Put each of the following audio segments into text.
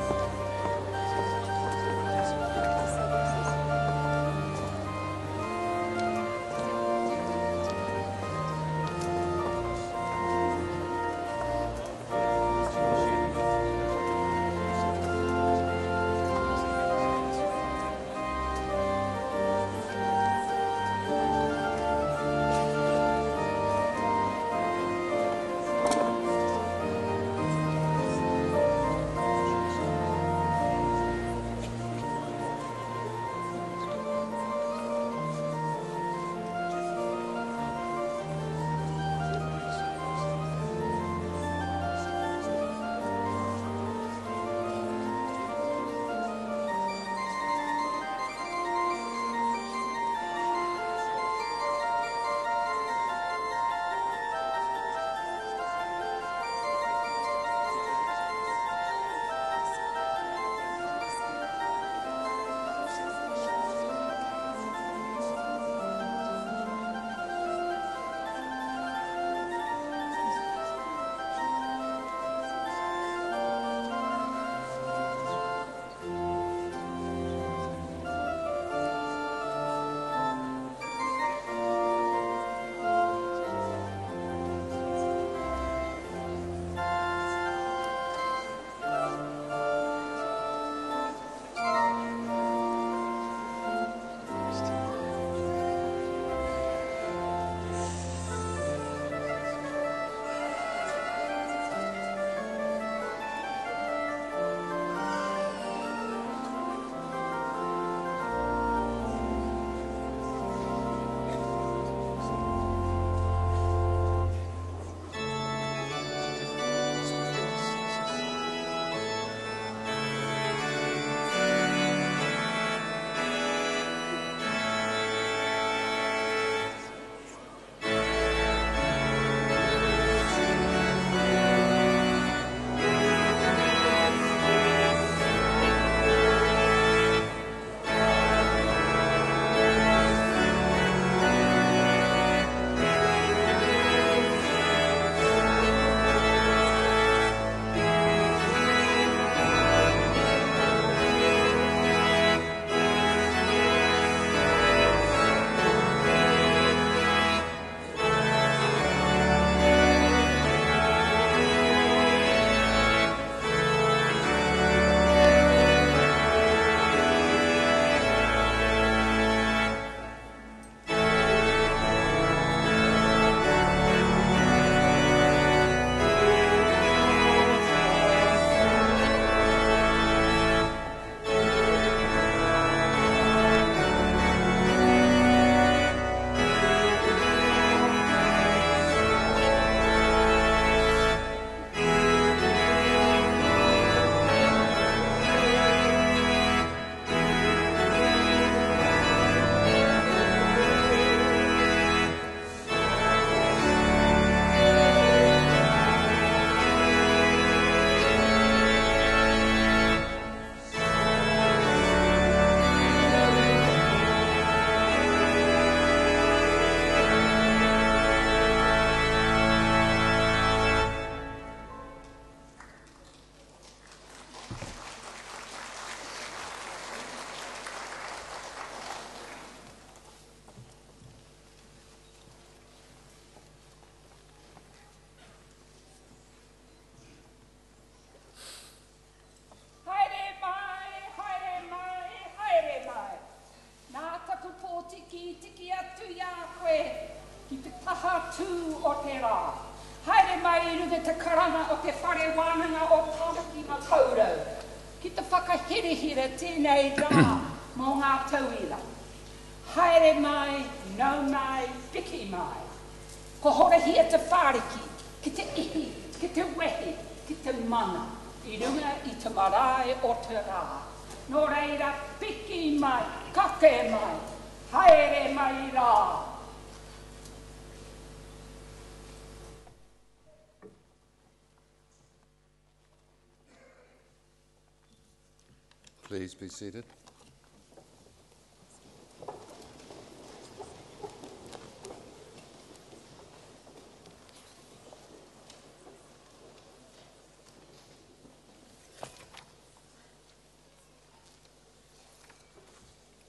Hira tēnei rā mō ngā tauira. Haere mai, nau mai, piki mai. Ko hora hia te whāriki, ki te ihi, ki te wehi, ki te mana. I runga i te marae o te rā. Nō reira, piki mai, kake mai, haere mai rā. Please be seated.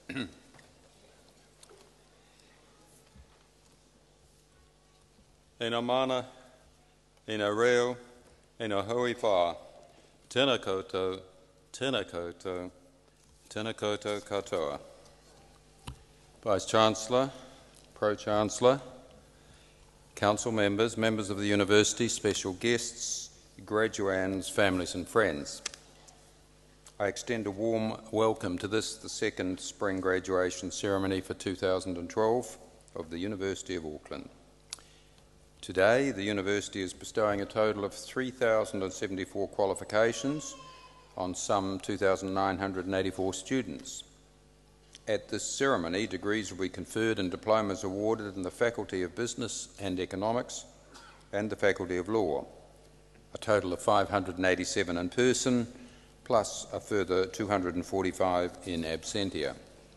Ina mana, ina reo, ina hui wha, tēnā koutou, tēnā koutou, tēnā koutou katoa. Vice-Chancellor, Pro-Chancellor, Council members, members of the University, special guests, graduands, families and friends. I extend a warm welcome to this, the second spring graduation ceremony for 2012 of the University of Auckland. Today, the University is bestowing a total of 3,074 qualifications on some 2,984 students. At this ceremony, degrees will be conferred and diplomas awarded in the Faculty of Business and Economics and the Faculty of Law, a total of 587 in person, plus a further 245 in absentia.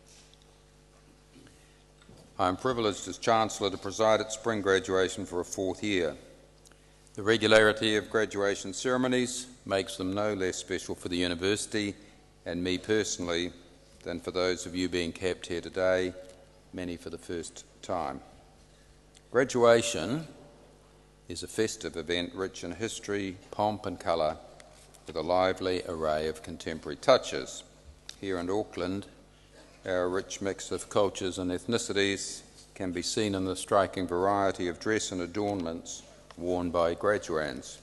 I am privileged as Chancellor to preside at spring graduation for a fourth year. The regularity of graduation ceremonies makes them no less special for the University and me personally than for those of you being kept here today, many for the first time. Graduation is a festive event rich in history, pomp and colour, with a lively array of contemporary touches. Here in Auckland, our rich mix of cultures and ethnicities can be seen in the striking variety of dress and adornments worn by graduands.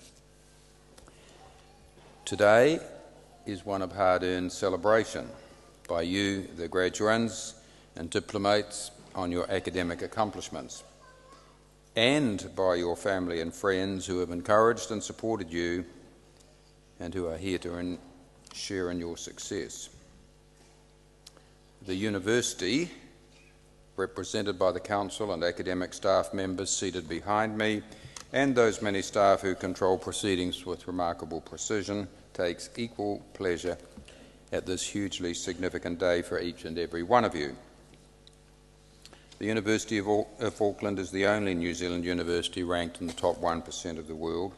Today is one of hard-earned celebration by you, the graduands and diplomates, on your academic accomplishments, and by your family and friends who have encouraged and supported you and who are here to share in your success. The University, represented by the Council and academic staff members seated behind me, and those many staff who control proceedings with remarkable precision, takes equal pleasure at this hugely significant day for each and every one of you. The University of Auckland is the only New Zealand university ranked in the top 1% of the world.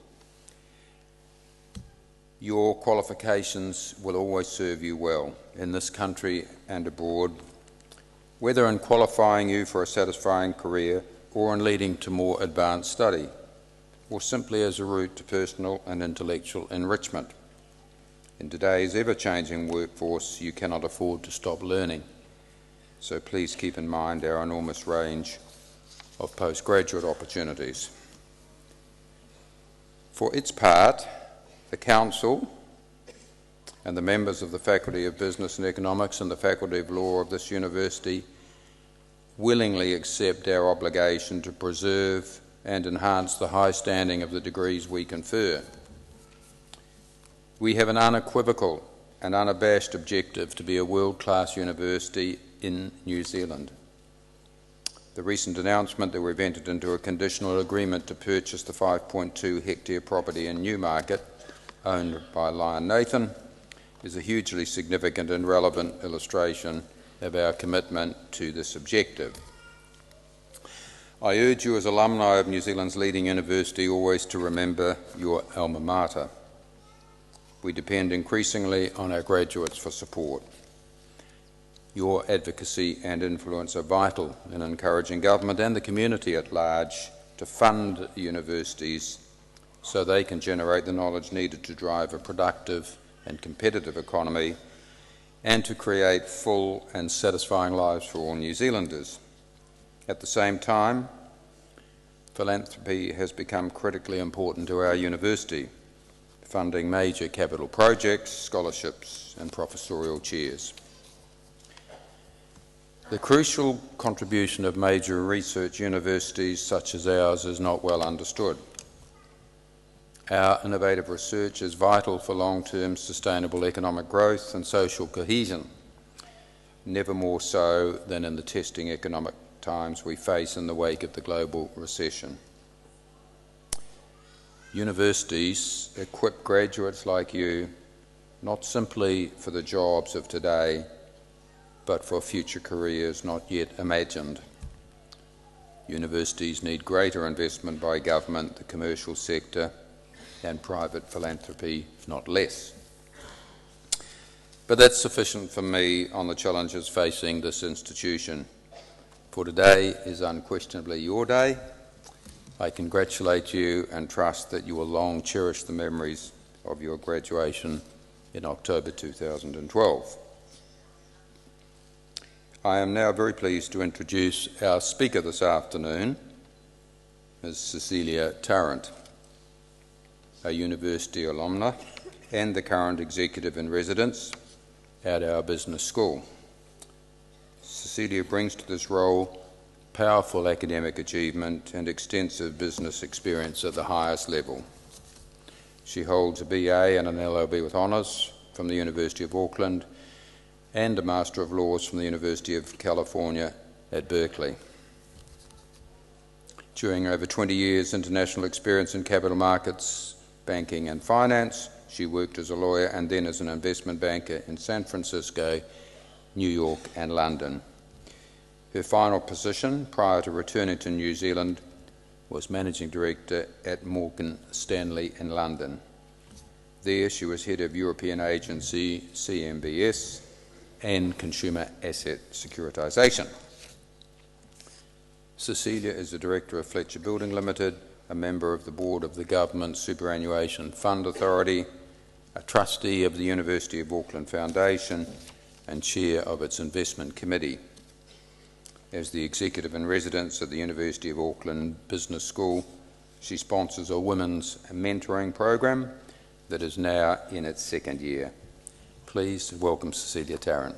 Your qualifications will always serve you well in this country and abroad, whether in qualifying you for a satisfying career or in leading to more advanced study, or simply as a route to personal and intellectual enrichment. In today's ever-changing workforce, you cannot afford to stop learning, so please keep in mind our enormous range of postgraduate opportunities. For its part, the Council and the members of the Faculty of Business and Economics and the Faculty of Law of this University willingly accept our obligation to preserve and enhance the high standing of the degrees we confer. We have an unequivocal and unabashed objective to be a world-class university in New Zealand. The recent announcement that we've entered into a conditional agreement to purchase the 5.2 hectare property in Newmarket, owned by Lion Nathan, is a hugely significant and relevant illustration of our commitment to this objective. I urge you as alumni of New Zealand's leading university always to remember your alma mater. We depend increasingly on our graduates for support. Your advocacy and influence are vital in encouraging government and the community at large to fund universities so they can generate the knowledge needed to drive a productive and competitive economy and to create full and satisfying lives for all New Zealanders. At the same time, philanthropy has become critically important to our university, funding major capital projects, scholarships and professorial chairs. The crucial contribution of major research universities such as ours is not well understood. Our innovative research is vital for long-term sustainable economic growth and social cohesion, never more so than in the testing economic times we face in the wake of the global recession. Universities equip graduates like you not simply for the jobs of today, but for future careers not yet imagined. Universities need greater investment by government, the commercial sector, and private philanthropy, not less. But that's sufficient for me on the challenges facing this institution. For today is unquestionably your day. I congratulate you and trust that you will long cherish the memories of your graduation in October 2012. I am now very pleased to introduce our speaker this afternoon, Ms. Cecilia Tarrant, a university alumna and the current executive in residence at our business school. Cecilia brings to this role powerful academic achievement and extensive business experience at the highest level. She holds a BA and an LLB with honours from the University of Auckland and a Master of Laws from the University of California at Berkeley. During over 20 years' international experience in capital markets, banking and finance, she worked as a lawyer and then as an investment banker in San Francisco, New York and London. Her final position prior to returning to New Zealand was Managing Director at Morgan Stanley in London. There she was head of European Agency CMBS and Consumer Asset Securitisation. Cecilia is the Director of Fletcher Building Limited, a member of the board of the Government Superannuation Fund Authority, a trustee of the University of Auckland Foundation and chair of its investment committee. As the executive in residence at the University of Auckland Business School, she sponsors a women's mentoring program that is now in its second year. Please welcome Cecilia Tarrant.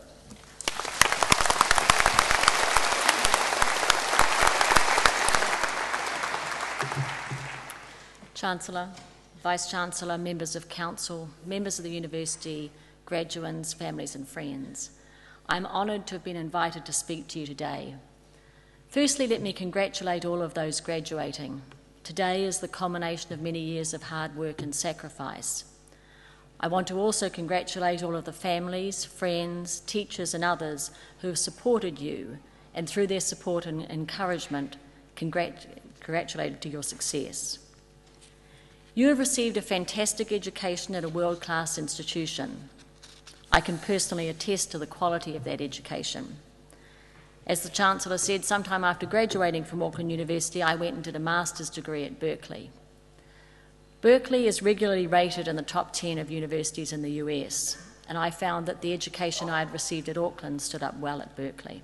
Chancellor, Vice-Chancellor, members of Council, members of the University, graduates, families and friends. I'm honoured to have been invited to speak to you today. Firstly, let me congratulate all of those graduating. Today is the culmination of many years of hard work and sacrifice. I want to also congratulate all of the families, friends, teachers and others who have supported you and through their support and encouragement, congratulated to your success. You have received a fantastic education at a world-class institution. I can personally attest to the quality of that education. As the Chancellor said, sometime after graduating from Auckland University, I went and did a master's degree at Berkeley. Berkeley is regularly rated in the top 10 of universities in the US, and I found that the education I had received at Auckland stood up well at Berkeley.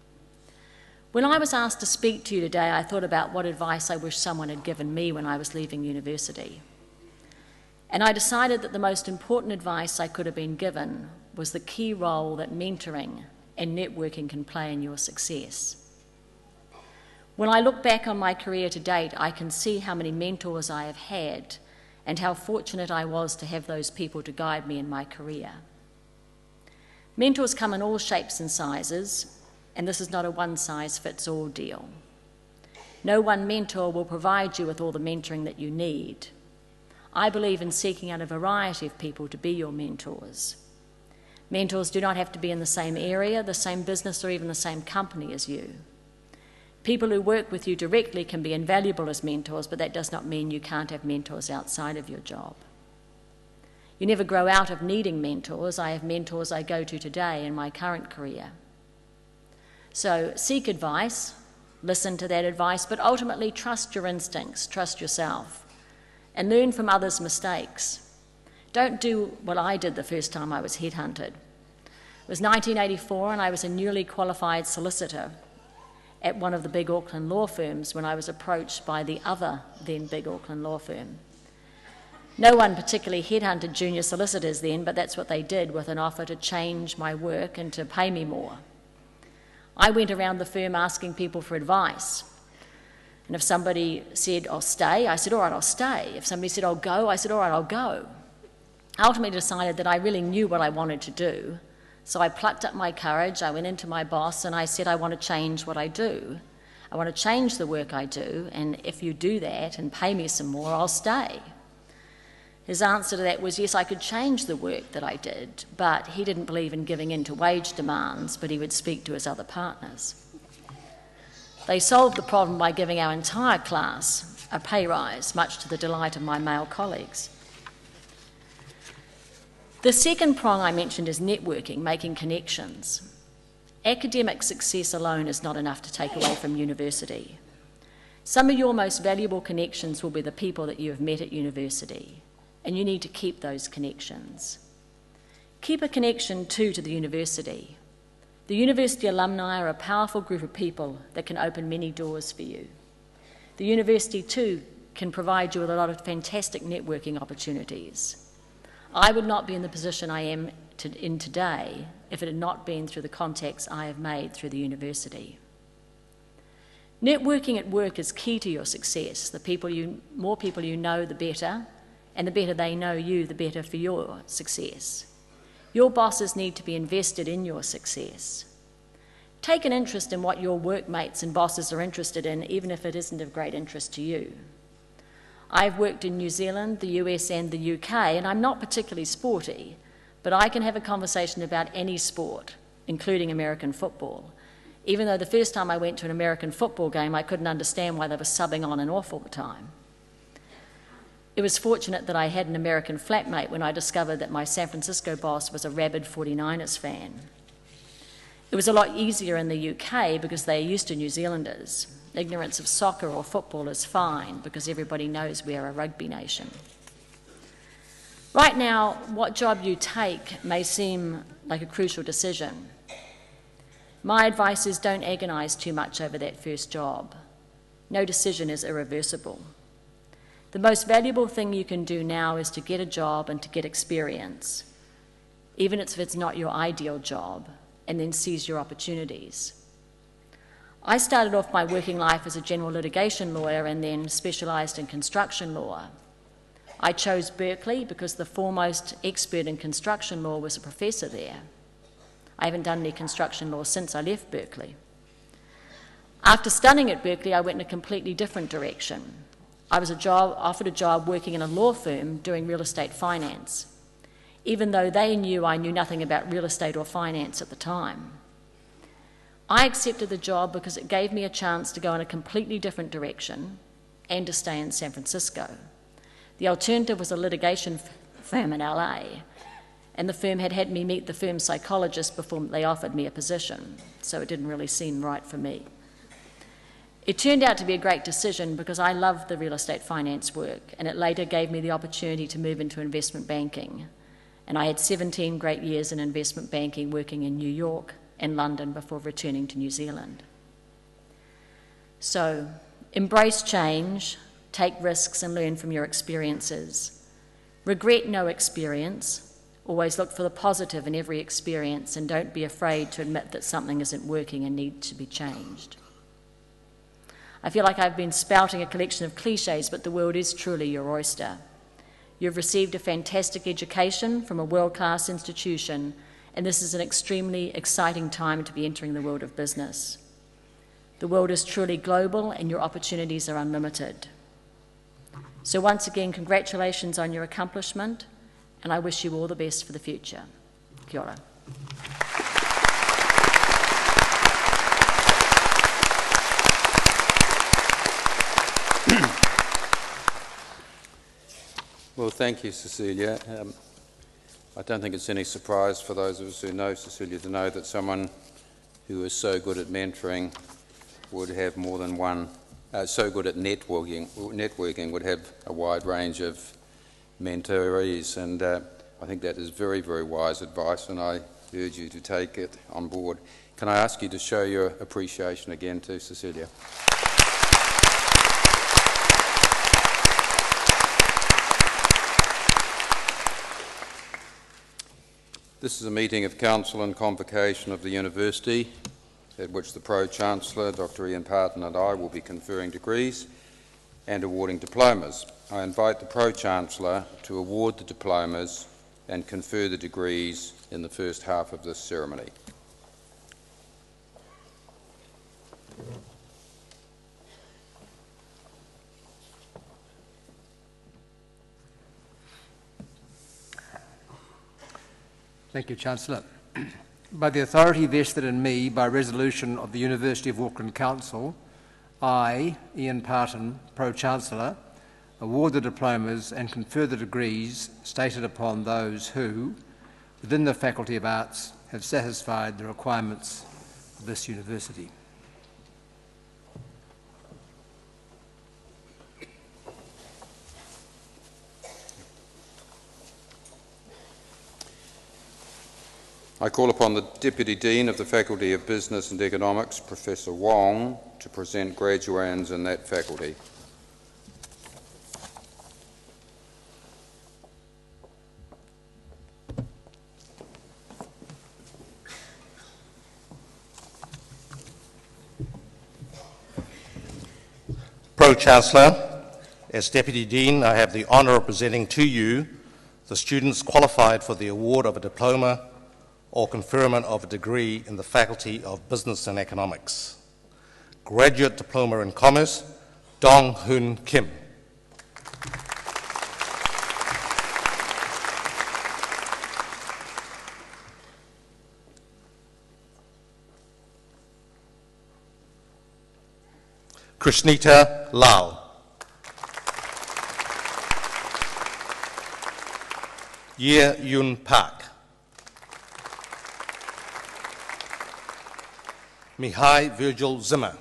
When I was asked to speak to you today, I thought about what advice I wish someone had given me when I was leaving university. And I decided that the most important advice I could have been given was the key role that mentoring and networking can play in your success. When I look back on my career to date, I can see how many mentors I have had and how fortunate I was to have those people to guide me in my career. Mentors come in all shapes and sizes, and this is not a one-size-fits-all deal. No one mentor will provide you with all the mentoring that you need. I believe in seeking out a variety of people to be your mentors. Mentors do not have to be in the same area, the same business, or even the same company as you. People who work with you directly can be invaluable as mentors, but that does not mean you can't have mentors outside of your job. You never grow out of needing mentors. I have mentors I go to today in my current career. So seek advice, listen to that advice, but ultimately trust your instincts, trust yourself, and learn from others' mistakes. Don't do what I did the first time I was headhunted. It was 1984 and I was a newly qualified solicitor at one of the big Auckland law firms when I was approached by the other then big Auckland law firm. No one particularly headhunted junior solicitors then, but that's what they did with an offer to change my work and to pay me more. I went around the firm asking people for advice. And if somebody said, I'll stay, I said, all right, I'll stay. If somebody said, I'll go, I said, all right, I'll go. I ultimately decided that I really knew what I wanted to do. So I plucked up my courage, I went into my boss and I said, I want to change what I do. I want to change the work I do, and if you do that and pay me some more, I'll stay. His answer to that was, yes, I could change the work that I did, but he didn't believe in giving in to wage demands, but he would speak to his other partners. They solved the problem by giving our entire class a pay rise, much to the delight of my male colleagues. The second prong I mentioned is networking, making connections. Academic success alone is not enough to take away from university. Some of your most valuable connections will be the people that you have met at university, and you need to keep those connections. Keep a connection too to the university. The university alumni are a powerful group of people that can open many doors for you. The university too can provide you with a lot of fantastic networking opportunities. I would not be in the position I am in today if it had not been through the contacts I have made through the university. Networking at work is key to your success. The more people you know, the better, and the better they know you, the better for your success. Your bosses need to be invested in your success. Take an interest in what your workmates and bosses are interested in, even if it isn't of great interest to you. I've worked in New Zealand, the US and the UK, and I'm not particularly sporty, but I can have a conversation about any sport, including American football, even though the first time I went to an American football game, I couldn't understand why they were subbing on and off all the time. It was fortunate that I had an American flatmate when I discovered that my San Francisco boss was a rabid 49ers fan. It was a lot easier in the UK because they are used to New Zealanders. Ignorance of soccer or football is fine because everybody knows we are a rugby nation. Right now, what job you take may seem like a crucial decision. My advice is don't agonise too much over that first job. No decision is irreversible. The most valuable thing you can do now is to get a job and to get experience, even if it's not your ideal job, and then seize your opportunities. I started off my working life as a general litigation lawyer and then specialised in construction law. I chose Berkeley because the foremost expert in construction law was a professor there. I haven't done any construction law since I left Berkeley. After studying at Berkeley, I went in a completely different direction. I was offered a job working in a law firm doing real estate finance, even though they knew I knew nothing about real estate or finance at the time. I accepted the job because it gave me a chance to go in a completely different direction and to stay in San Francisco. The alternative was a litigation firm in LA, and the firm had me meet the firm's psychologist before they offered me a position, so it didn't really seem right for me. It turned out to be a great decision because I loved the real estate finance work, and it later gave me the opportunity to move into investment banking. And I had 17 great years in investment banking working in New York and London before returning to New Zealand. So, embrace change, take risks and learn from your experiences. Regret no experience. Always look for the positive in every experience and don't be afraid to admit that something isn't working and needs to be changed. I feel like I've been spouting a collection of cliches, but the world is truly your oyster. You've received a fantastic education from a world-class institution, and this is an extremely exciting time to be entering the world of business. The world is truly global and your opportunities are unlimited. So once again, congratulations on your accomplishment, and I wish you all the best for the future. Kia ora. Well, thank you, Cecilia. I don't think it's any surprise for those of us who know Cecilia to know that someone who is so good at mentoring would have more than one, so good at networking would have a wide range of mentorees, and I think that is very, very wise advice, and I urge you to take it on board. Can I ask you to show your appreciation again to Cecilia? This is a meeting of Council and Convocation of the University, at which the Pro-Chancellor, Dr. Ian Parton, and I will be conferring degrees and awarding diplomas. I invite the Pro-Chancellor to award the diplomas and confer the degrees in the first half of this ceremony. Thank you, Chancellor. By the authority vested in me by resolution of the University of Auckland Council, I, Ian Parton, Pro-Chancellor, award the diplomas and confer the degrees stated upon those who, within the Faculty of Arts have satisfied the requirements of this university. I call upon the Deputy Dean of the Faculty of Business and Economics, Professor Wong, to present graduands in that faculty. Pro-Chancellor, as Deputy Dean, I have the honour of presenting to you the students qualified for the award of a diploma or conferment of a degree in the Faculty of Business and Economics. Graduate Diploma in Commerce, Dong Hoon Kim. Krishnita Lau. Ye Yun Park. Mihai Virgil Zimmer.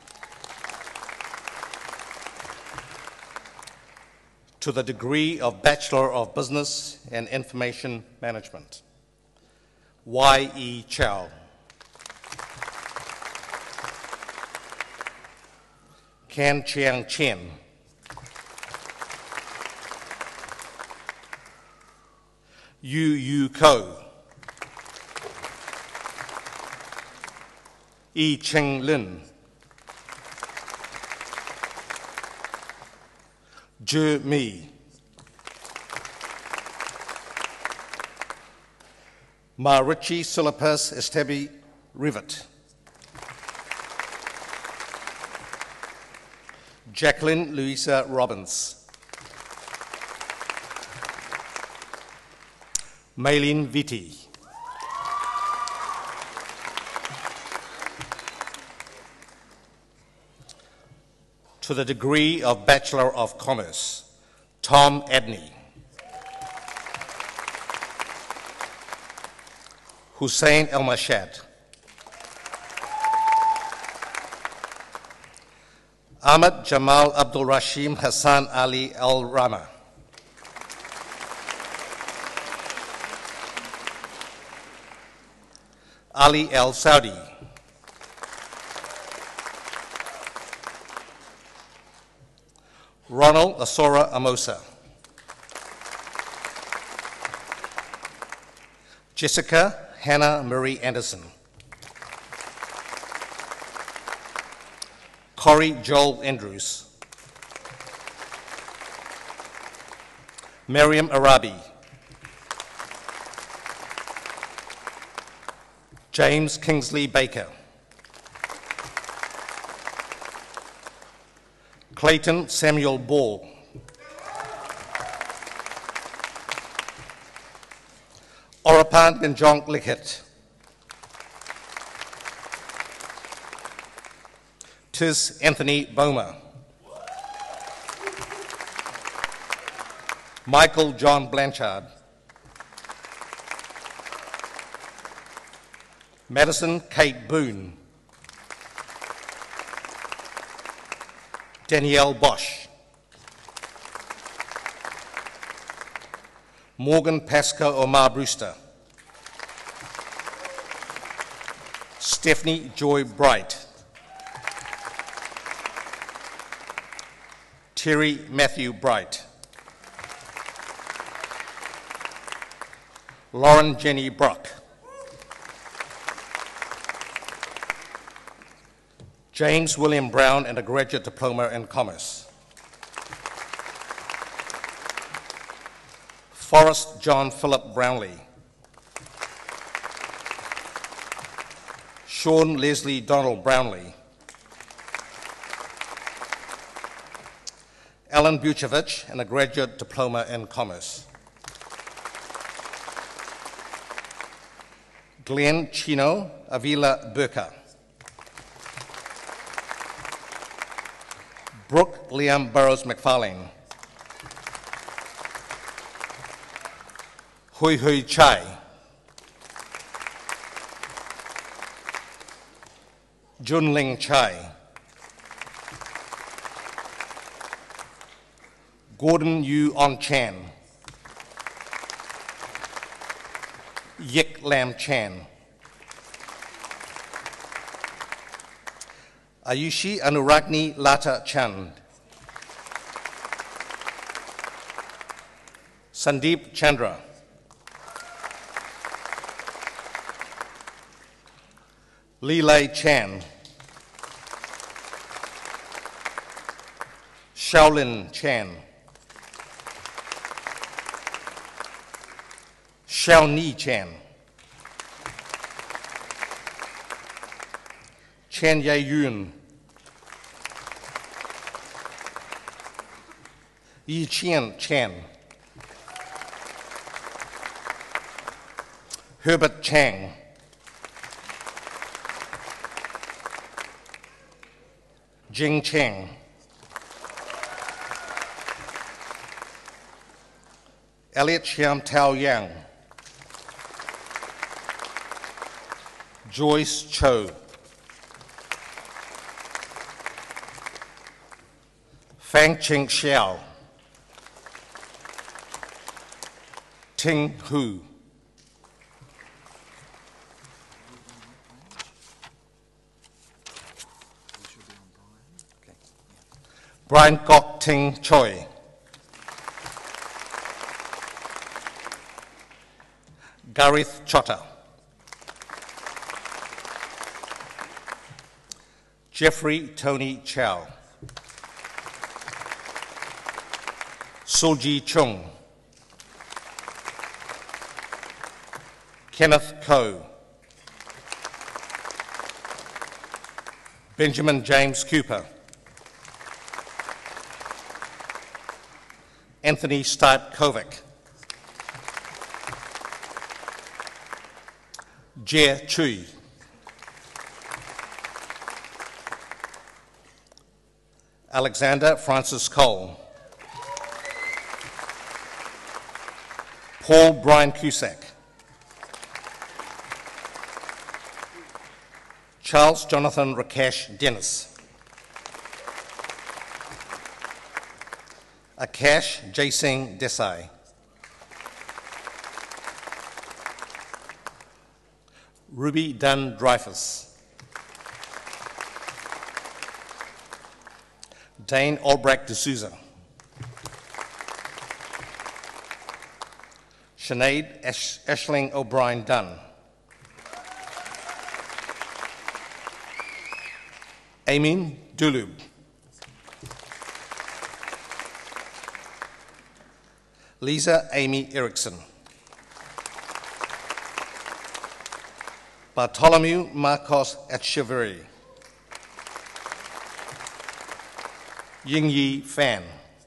To the degree of Bachelor of Business and Information Management. Y.E. Chow. Kan Chiang Chen. Yu Ko. Yi Cheng Lin. Zhe Mi. Marichi Sulapus Estebi Rivet. Jacqueline Louisa Robbins. Maylene Vitti. To the degree of Bachelor of Commerce, Tom Abney. Hussein El-Mashad. Ahmad Jamal Abdul Rashim Hassan Ali Al-Rama. Ali Al-Saudi. Ronald Asora Amosa. Jessica Hannah Marie Anderson. Corey Joel Andrews. Mariam Arabi. James Kingsley Baker. Clayton Samuel Ball. Orapan Binjong Likit. Tis Anthony Boma. Michael John Blanchard. Madison Kate Boone. Danielle Bosch. Morgan Pascoe Omar Brewster. Stephanie Joy Bright. Terry Matthew Bright. Lauren Jenny Brock. James William Brown and a graduate diploma in commerce. Forrest John Philip Brownlee. Sean Leslie Donald Brownlee. Alan Buchevich and a graduate diploma in commerce. Glenn Chino Avila Burka. Brooke Liam Burrows McFarlane. Hui Hui Chai. Junling Chai, Gordon Yu On Chan, Yik Lam Chan, Ayushi Anuragni Lata Chand, Sandeep Chandra, Lilei Chan, Shaolin Chan, Xiaoni Chan, Chen Yayun, Yi Qian Chan, Herbert Chang, Jing Cheng, Elliot Xiam Tao Yang, Joyce Cho, Fang Ching Xiao, Ting Hu, Brian Kok Ting Choi, Gareth Chotter, Jeffrey Tony Chow, Soji Chung, Kenneth Coe, Benjamin James Cooper, Anthony Stipe Kovac, Jie Chui, Alexander Francis Cole, Paul Brian Cusack, Charles Jonathan Rakesh Dennis, Akash Jaising Desai, Ruby Dunn Dreyfus, Dane Albrecht de Souza, Sinead Ashling O'Brien Dunn, Amin Dulub, Lisa Amy Erickson, Bartholomew Marcos Etcheverry, Yingyi Fan,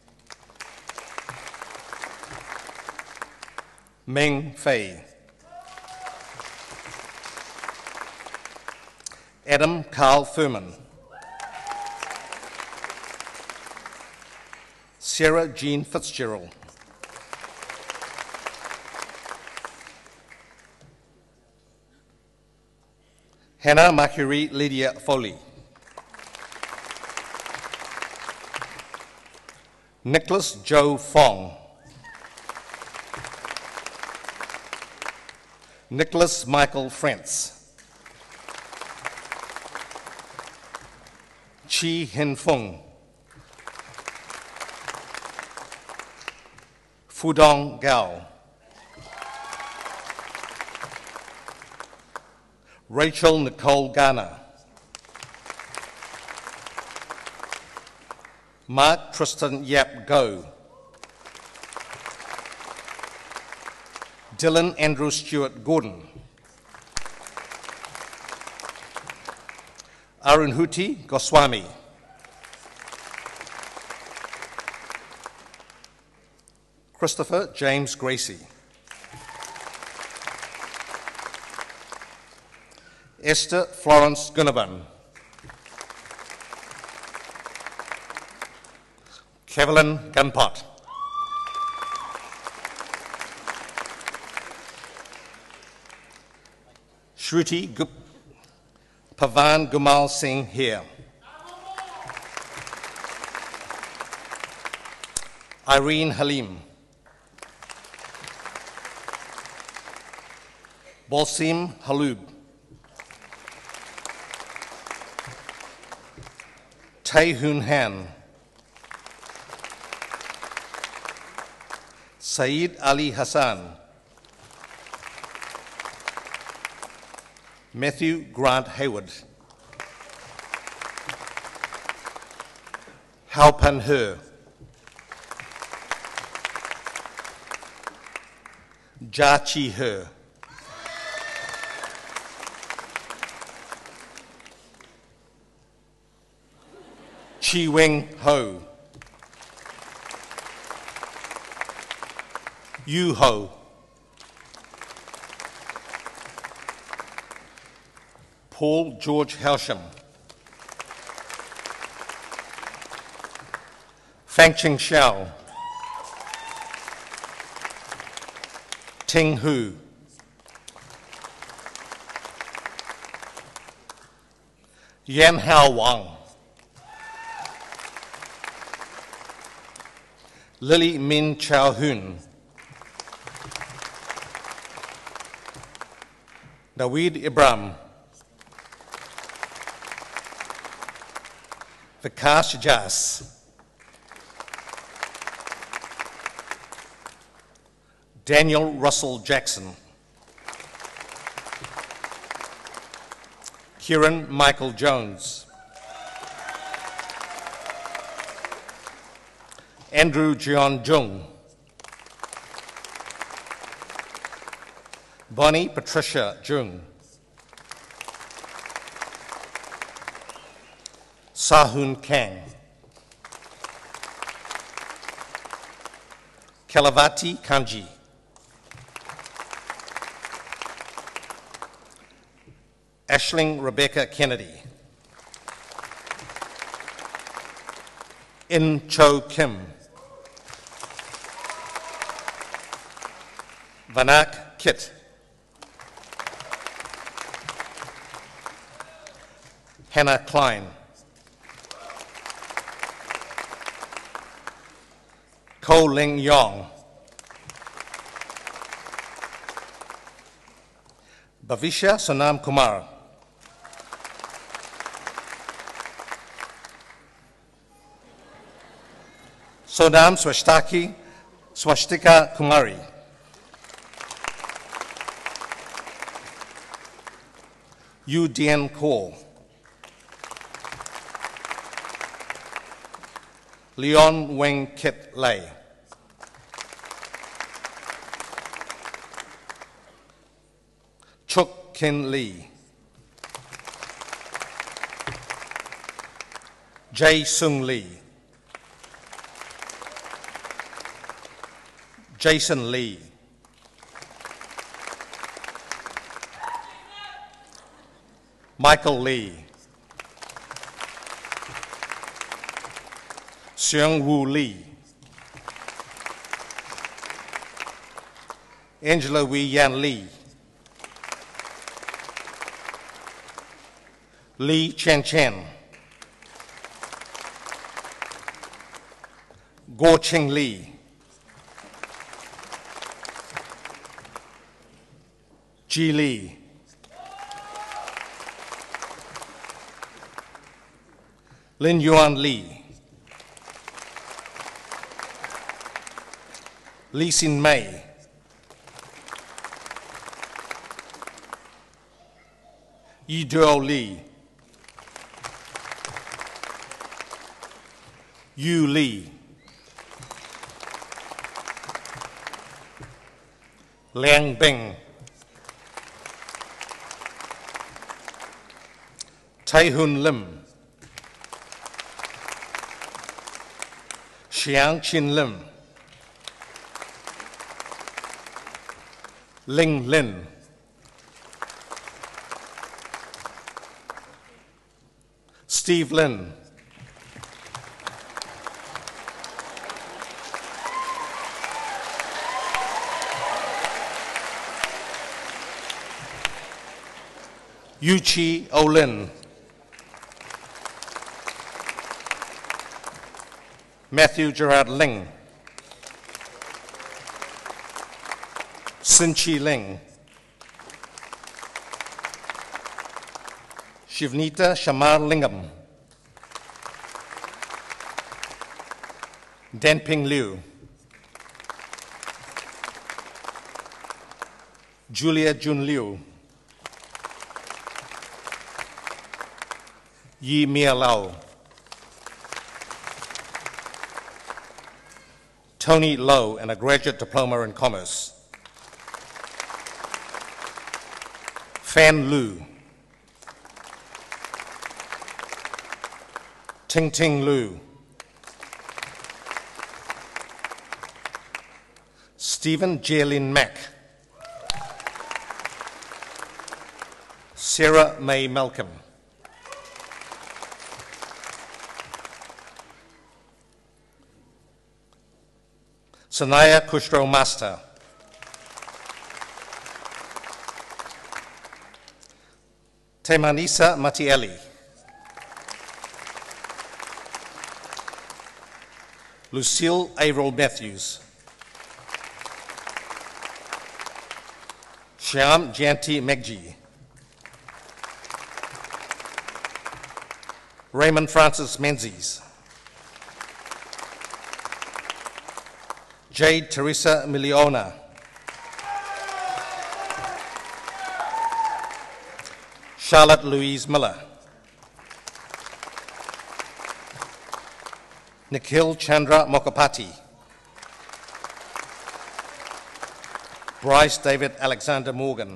Meng Fei, Adam Carl Furman, Sarah Jean Fitzgerald, Hannah Mercury Lydia Foley, Nicholas Joe Fong, Nicholas Michael Frantz, Chi Hin Fung, Fudong Gao, Rachel Nicole Garner, Mark Tristan Yap Go, Dylan Andrew Stewart Gordon, Arunhuti Goswami, Christopher James Gracie, Esther Florence Gunnavan, Kevlin Gunpot, Shruti Pavan Gumal Singh here. Irene Halim. Bolsim Halub. Tae Hoon Han. Saeed Ali Hassan. Matthew Grant Hayward. Hao Pan He. Ja Chi He. Chi Wing Ho. Yu Ho. Paul George Helsham. Fang Ching Xiao. Ting Hu. Yan Hao Wang. Lily Min Chao Hun. Daweed Ibrahim. Vikas Jas. Daniel Russell Jackson. Kieran Michael Jones. Andrew Jeon Jung. Bonnie Patricia Jung. Sahun Kang. Kalavati Kanji. Ashling Rebecca Kennedy. In Cho Kim. Vanak Kit. Hannah Klein. Ko Ling Yong. Bhavisha Sonam Kumar. Sonam Swastika Kumari. Yu Dien Ko. Leon Weng Kit Lei. Chuk Kin Lee. Jae Sung Lee. Jason Lee. Michael Lee. Seung Woo Lee. Angela Wee Yan Lee. Lee Chen Chen. Go Ching Lee. Ji Lee. Lin Yuan Lee. Lee Sin Mei. Yi Duo Lee. Yu Lee. Liang Bing. Tai Hun Lim. Xiang Chin Lim. Ling Lin. Steve Lin. Yuchi Olin. Matthew Gerard Ling. Sinchi Ling. Shivnita Shamar Lingam. Danping Liu. Julia Jun Liu. Yi Mia Lau. Tony Lowe, and a graduate diploma in commerce. Fan Lu. Ting Ting Lu. Stephen Jaylin Mack. Sarah May Malcolm. Sanaya Kushro Master. Temanisa Matieli. Lucille Averill Matthews. Shyam Janti Megji. Raymond Francis Menzies. Jade Teresa Miliona. Charlotte Louise Miller. Nikhil Chandra Mokapati. Bryce David Alexander Morgan.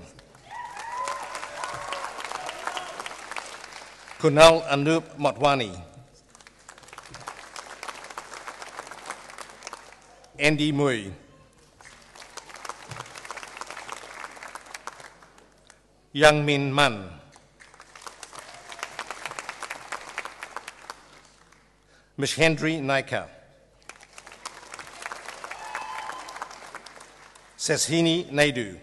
Kunal Anup Motwani. Andy Mui. Young Min Man. Mishendri Naika. Seshini Naidu.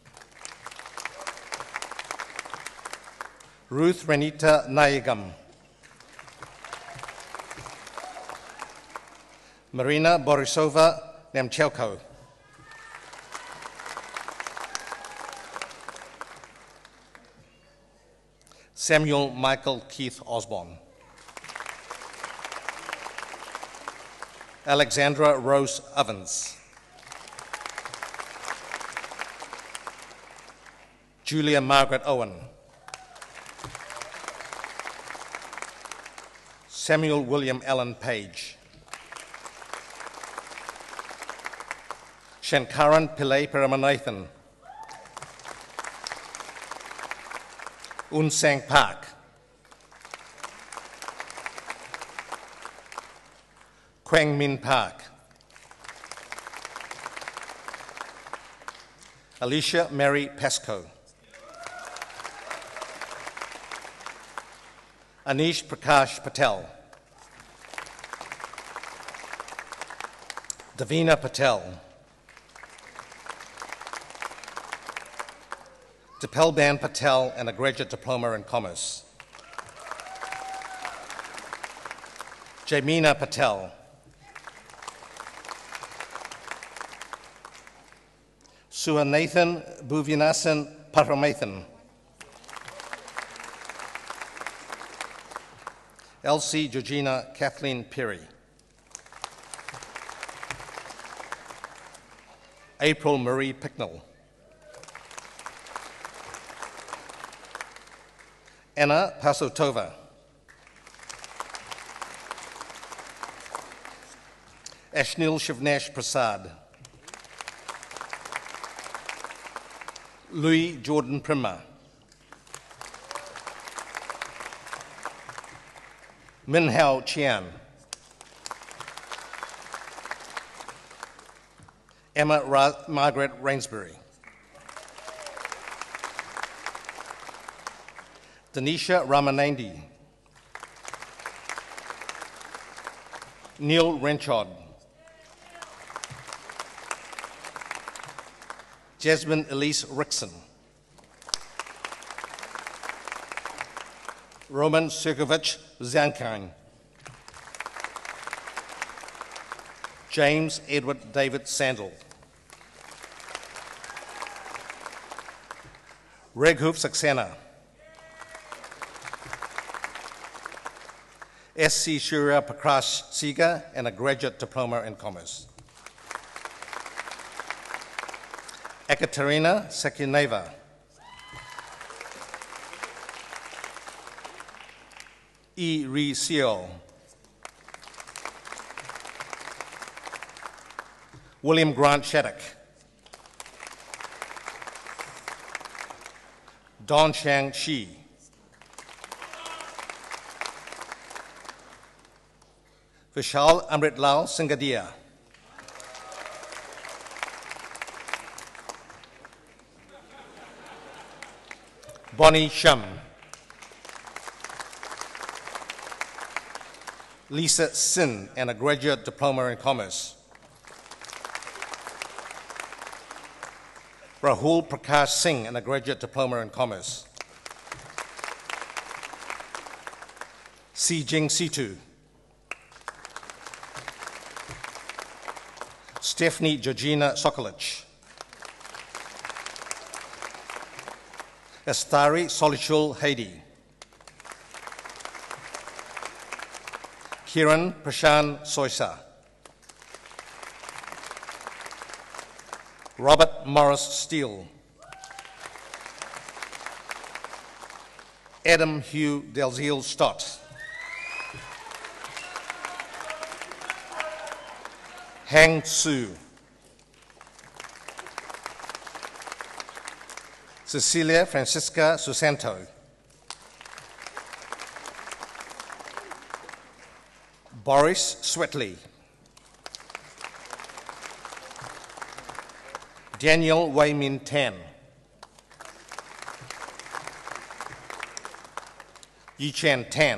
Ruth Renita Nayagam. Marina Borisova Nemchelko. Samuel Michael Keith Osborne. Alexandra Rose Ovens. Julia Margaret Owen. Samuel William Allen Page. Shankaran Pillai Paramanathan. Un Sang Park. Quang Min Park. Alicia Mary Pascoe. Anish Prakash Patel. Davina Patel. Dipelban Patel, and a graduate diploma in commerce. Jamina Patel. Suhanathan Bhuvinasan Paramathan. Elsie Georgina Kathleen Perry. April Marie Picknell. Anna Pasotova. Ashnil Shivnash Prasad. Louis Jordan Prima. Min Hao Chian. Emma Margaret Rainsbury. Denisha Ramanandi. Neil Renchard. Jasmine Elise Rickson. Roman Serkovich Zankine. James Edward David Sandel. Reghoof Saxena. S.C. Surya Prakash Siga and a graduate diploma in commerce. Ekaterina Sakineva. E. Ri Seo. William Grant Shattuck. Don Shang Shi. Vishal Amritlal Singadia. Bonnie Shum. Lisa Sin and a graduate diploma in commerce. Rahul Prakash Singh and a graduate diploma in commerce. Si Jing Situ. Stephanie Georgina Sokolic. Estari Solichul Haidi. Kiran Prashan Soisa. Robert Morris Steele. Adam Hugh Delzeal Stott. Hang Su. Cecilia Francisca Susanto. Boris Swetley. Daniel Wei Min Tan. Yichan Tan.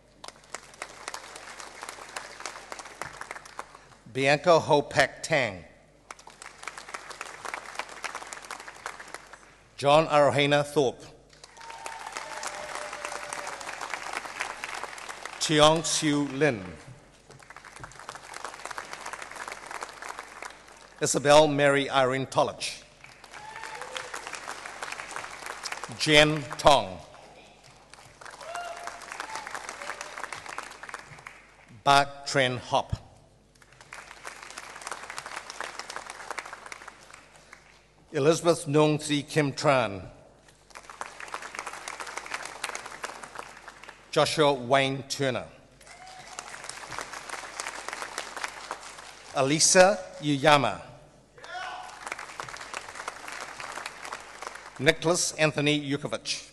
Bianca Ho Pak Tang. John Arohena Thorpe. Tiong Siu Lin. Isabel Mary Irene Tolich. Jen Tong. Bak Tren Hop. Elizabeth Nung Thi Kim Tran. Joshua Wayne Turner. Alisa Yuyama. Nicholas Anthony Yukovich.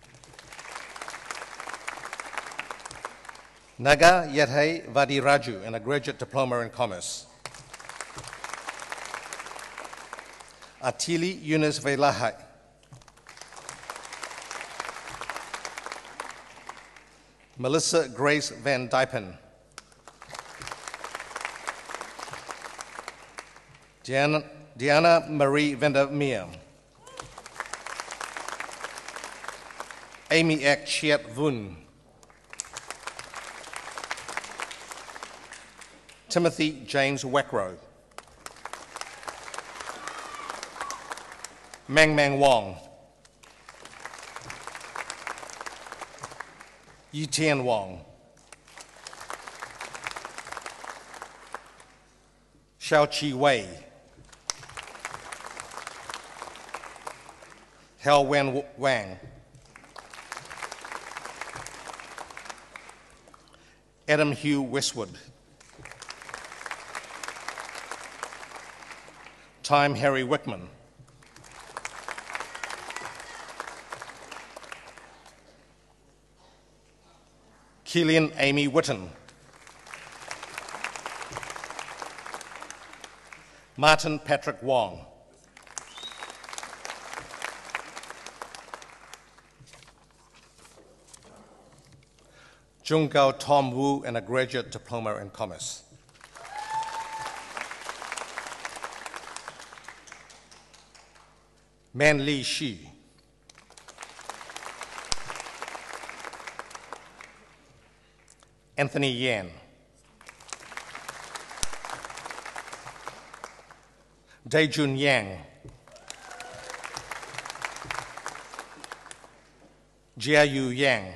Naga Yethe Vadiraju and a graduate diploma in commerce. Atili Yunus Velahai. Melissa Grace Van Dypen. Diana Marie Vandermeer. Amy Ek Chiat Vun. Timothy James Wackrow. Mang Mang Wong. Yi Tian Wong. Xiao Chi Wei. Hao Wen Wang. Adam Hugh Westwood. Time Harry Wickman. Killian Amy Witten. Martin Patrick Wong. Jungao Tom Wu and a graduate diploma in commerce. Man Li Shi. Anthony Yan. Daejun Yang. Jiayu Yang.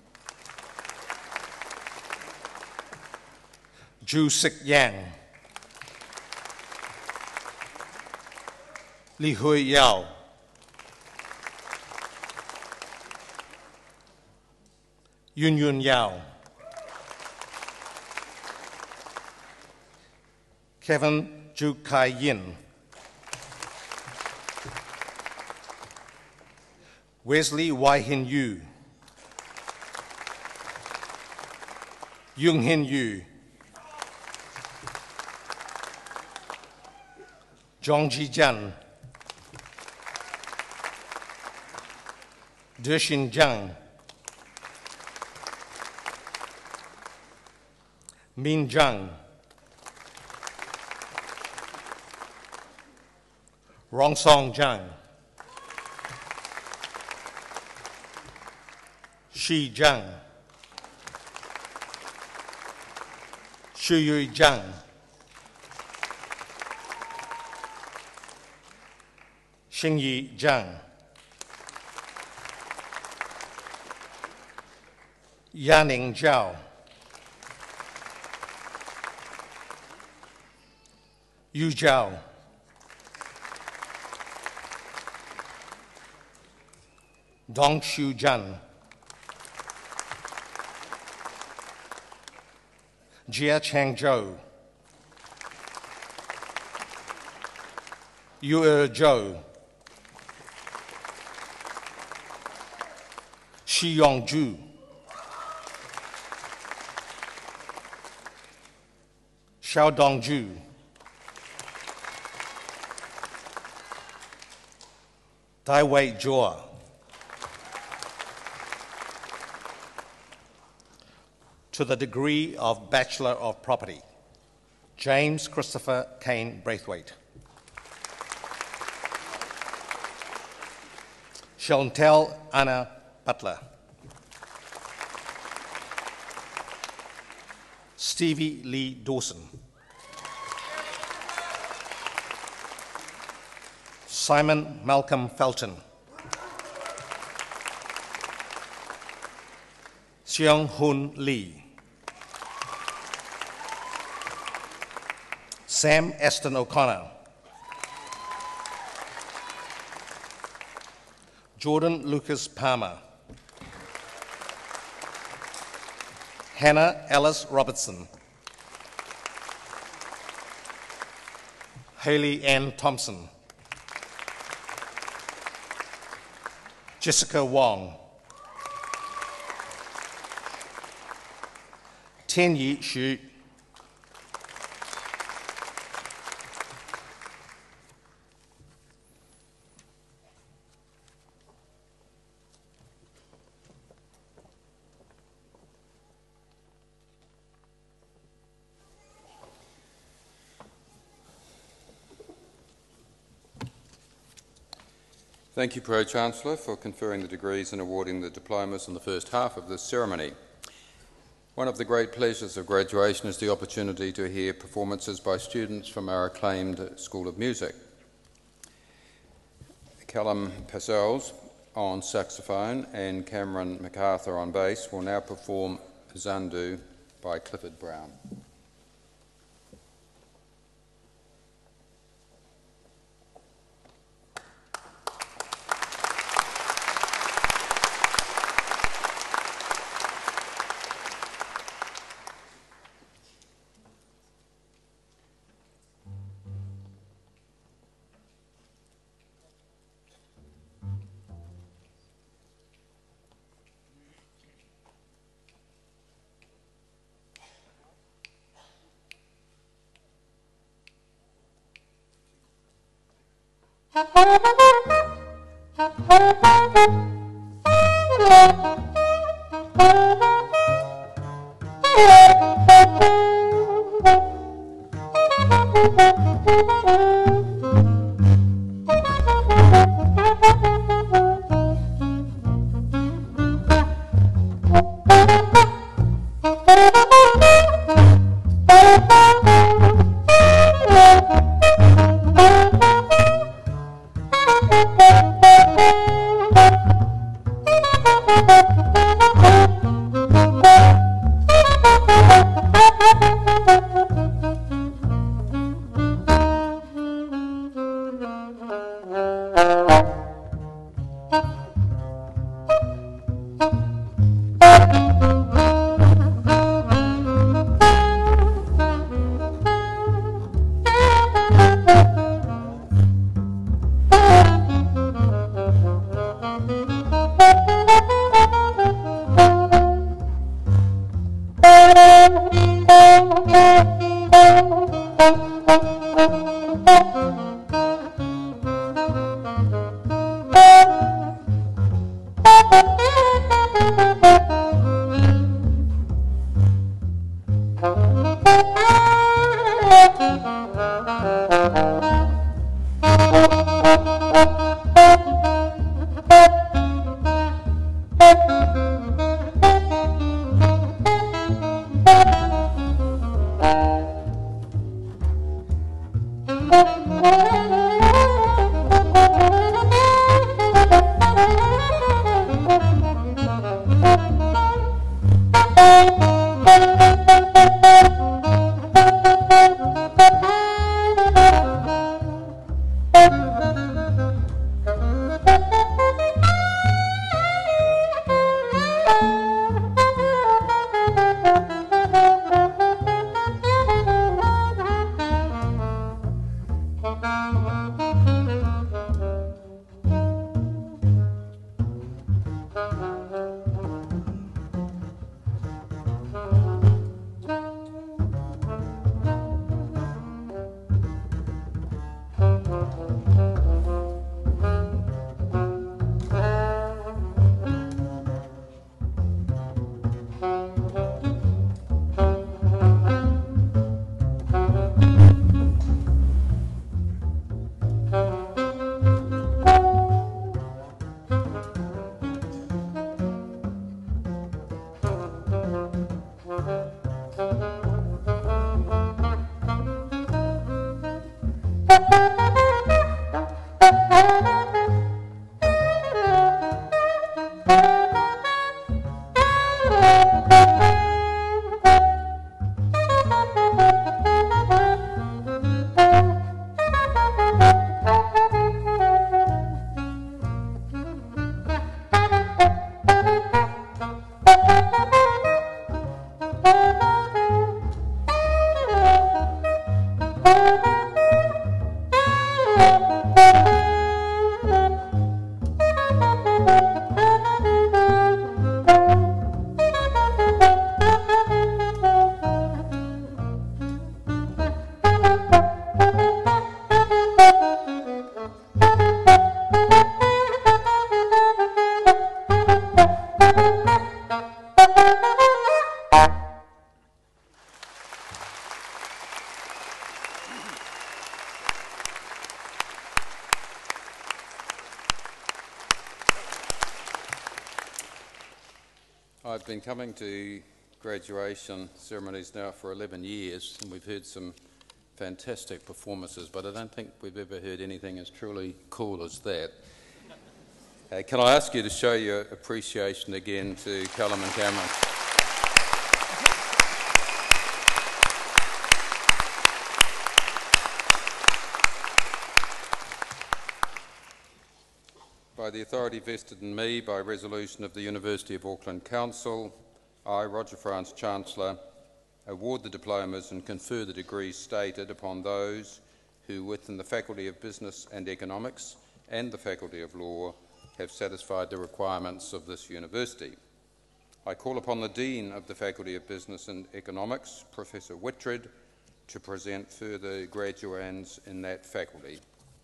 Ju Sik Yang. Li Hui Yao. Yun Yun Yao. Kevin Ju Kai Yin. Wesley Wai Hin Yu. Yung Hin Yu. Zhong Ji Jian. Dexin Zhang. Min Zhang. Rong Song Zhang. Shi Zhang. Shu Yui Zhang. Xingyi Zhang. Yaning Zhao. Yu Zhao. Dong Shu Zhan. Jia Changzhou. Yu Zhou. Shi Yongzhu. Xiao Dongzhu. Dai Wei Zhuo. To the degree of Bachelor of Property, James Christopher Kane Braithwaite. Chantel Anna Butler. Stevie Lee Dawson. Simon Malcolm Felton. Seong Hoon Lee. Sam Aston O'Connor. Jordan Lucas Palmer. Hannah Alice Robertson. Hayley Ann Thompson. Jessica Wong. Tianyi Xu. Thank you, Pro-Chancellor, for conferring the degrees and awarding the diplomas in the first half of this ceremony. One of the great pleasures of graduation is the opportunity to hear performances by students from our acclaimed School of Music. Callum Passells on saxophone and Cameron MacArthur on bass will now perform Zandu by Clifford Brown. Thank you. I've been coming to graduation ceremonies now for 11 years, and we've heard some fantastic performances, but I don't think we've ever heard anything as truly cool as that. Can I ask you to show your appreciation again to Callum and Cameron? By the authority vested in me by resolution of the University of Auckland Council, I, Roger France, Chancellor, award the diplomas and confer the degrees stated upon those who, within the Faculty of Business and Economics and the Faculty of Law, have satisfied the requirements of this university. I call upon the Dean of the Faculty of Business and Economics, Professor Whitred, to present further graduands in that faculty.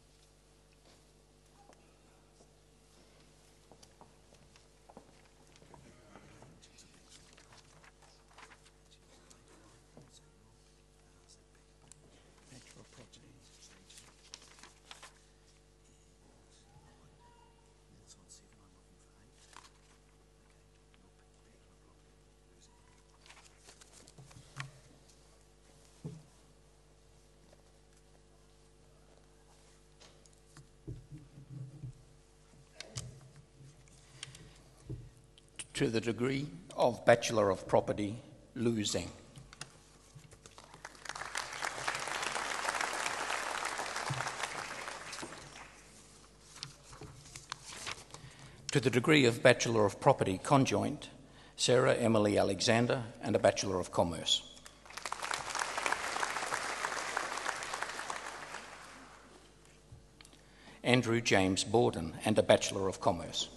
To the degree of Bachelor of Property, losing. To the degree of Bachelor of Property, conjoint, Sarah Emily Alexander and a Bachelor of Commerce. Andrew James Borden and a Bachelor of Commerce.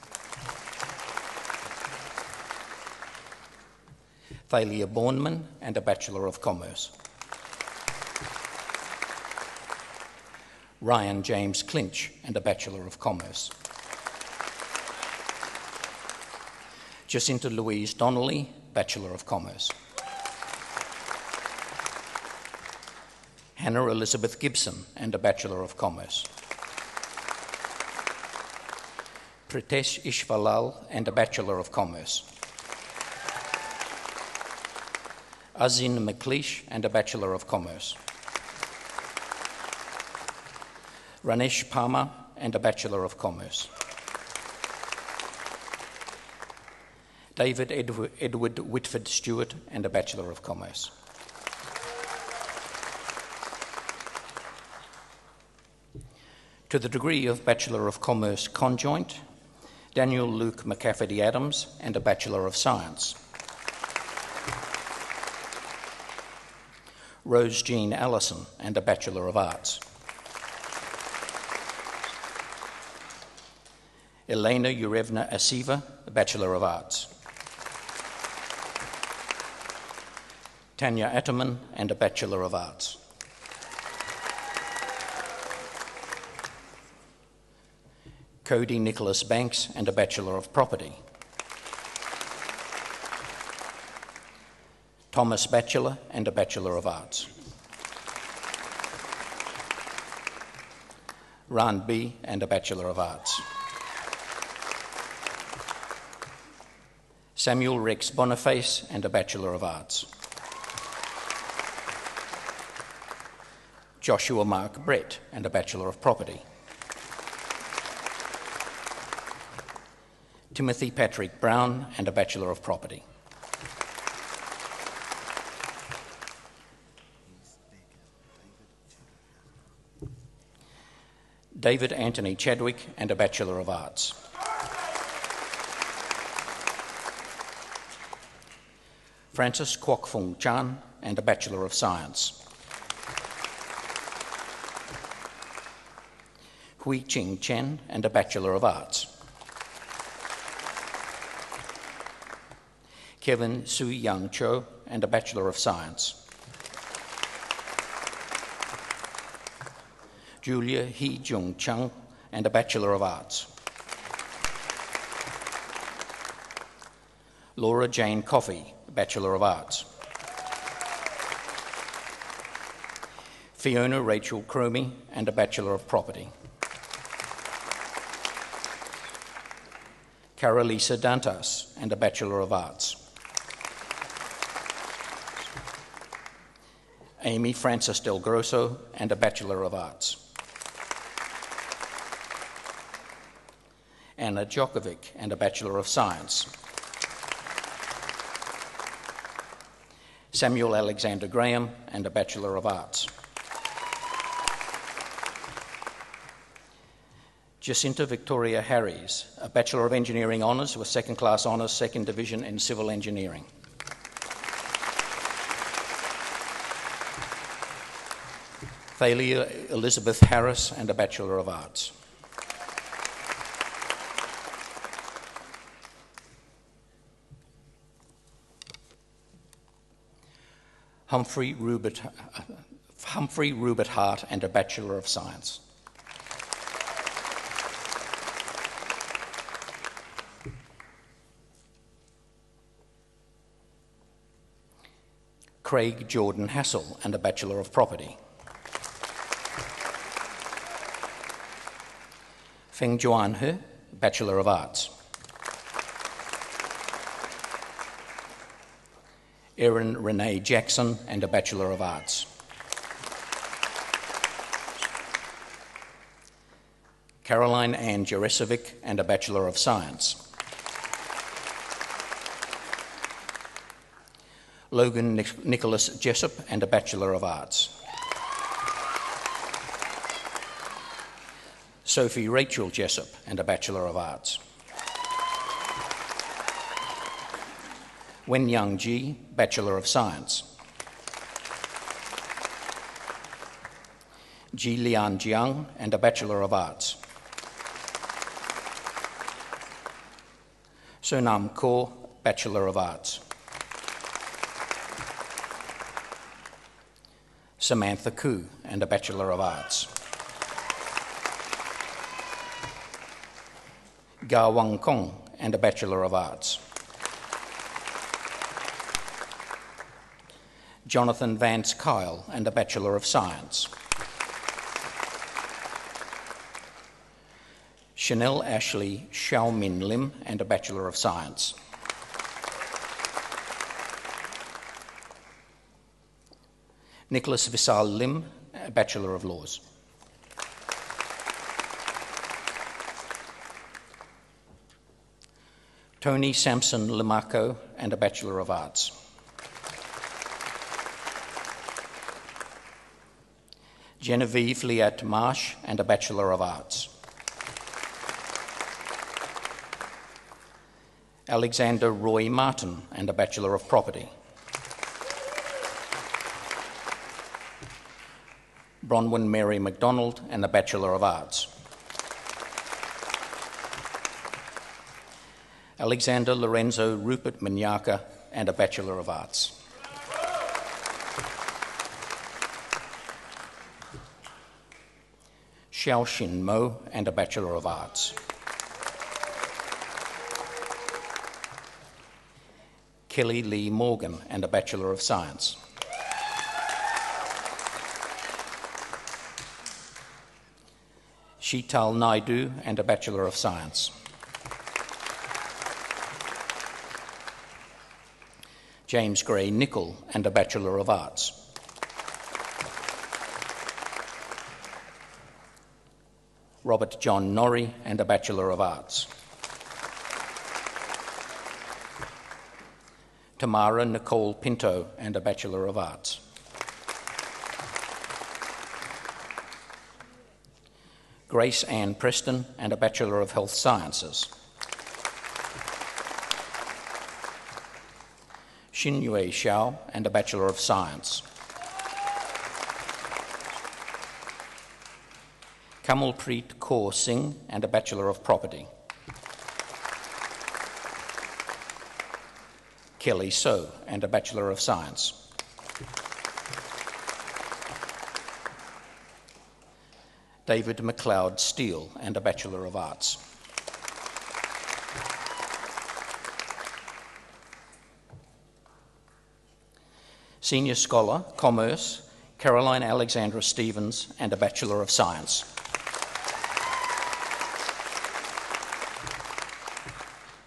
Thalia Bornman and a Bachelor of Commerce. Ryan James Clinch and a Bachelor of Commerce. Jacinta Louise Donnelly, Bachelor of Commerce. Hannah Elizabeth Gibson and a Bachelor of Commerce. Pritesh Ishvalal and a Bachelor of Commerce. Azin McLeish and a Bachelor of Commerce. Ranesh Parma and a Bachelor of Commerce. David Edward Whitford Stewart and a Bachelor of Commerce. To the degree of Bachelor of Commerce conjoint, Daniel Luke McCafferty Adams and a Bachelor of Science. Rose Jean Allison and a Bachelor of Arts. Elena Yurevna Asiva, a Bachelor of Arts. Tanya Atterman and a Bachelor of Arts. Cody Nicholas Banks and a Bachelor of Property. Thomas Batchelor and a Bachelor of Arts. Ran B and a Bachelor of Arts. Samuel Rex Boniface and a Bachelor of Arts. Joshua Mark Brett and a Bachelor of Property. Timothy Patrick Brown and a Bachelor of Property. David Anthony Chadwick and a Bachelor of Arts. Francis Kwok Fung Chan and a Bachelor of Science. Hui Ching Chen and a Bachelor of Arts. Kevin Su Young Cho and a Bachelor of Science. Julia Hee Jung Chung and a Bachelor of Arts. Laura Jane Coffey, Bachelor of Arts. Fiona Rachel Cromie and a Bachelor of Property. Carolisa Dantas and a Bachelor of Arts. Amy Frances Del Grosso and a Bachelor of Arts. Anna Djokovic and a Bachelor of Science. Samuel Alexander Graham and a Bachelor of Arts. Jacinta Victoria Harries, a Bachelor of Engineering Honours with Second Class Honours, Second Division in Civil Engineering. Thalia Elizabeth Harris and a Bachelor of Arts. Humphrey Rupert Hart and a Bachelor of Science. Craig Jordan Hassel and a Bachelor of Property. Feng Juan He, Bachelor of Arts. Erin Renee Jackson and a Bachelor of Arts. Caroline Ann Jeresovic and a Bachelor of Science. Logan Nicholas Jessup and a Bachelor of Arts. Sophie Rachel Jessup and a Bachelor of Arts. Wen Yang Ji, Bachelor of Science. Ji Lian Jiang and a Bachelor of Arts. Sonam Kaur, Bachelor of Arts. Samantha Koo and a Bachelor of Arts. Ga Wang Kong and a Bachelor of Arts. Jonathan Vance Kyle and a Bachelor of Science. Chanel Ashley Xiaomin Lim and a Bachelor of Science. Nicholas Visal Lim, a Bachelor of Laws. Tony Sampson Limaco and a Bachelor of Arts. Genevieve Liat Marsh and a Bachelor of Arts. Alexander Roy Martin and a Bachelor of Property. Bronwyn Mary MacDonald and a Bachelor of Arts. Alexander Lorenzo Rupert Minyaka and a Bachelor of Arts. Xiaoxin Mo and a Bachelor of Arts. Kelly Lee Morgan and a Bachelor of Science. Sheetal Naidu and a Bachelor of Science. James Gray Nichol and a Bachelor of Arts. Robert John Norrie and a Bachelor of Arts. Tamara Nicole Pinto and a Bachelor of Arts. Grace Ann Preston and a Bachelor of Health Sciences. Xinyue Xiao and a Bachelor of Science. Kamalpreet Kaur Singh and a Bachelor of Property. Kelly So and a Bachelor of Science. David MacLeod Steele and a Bachelor of Arts. Senior Scholar, Commerce, Caroline Alexandra Stevens and a Bachelor of Science.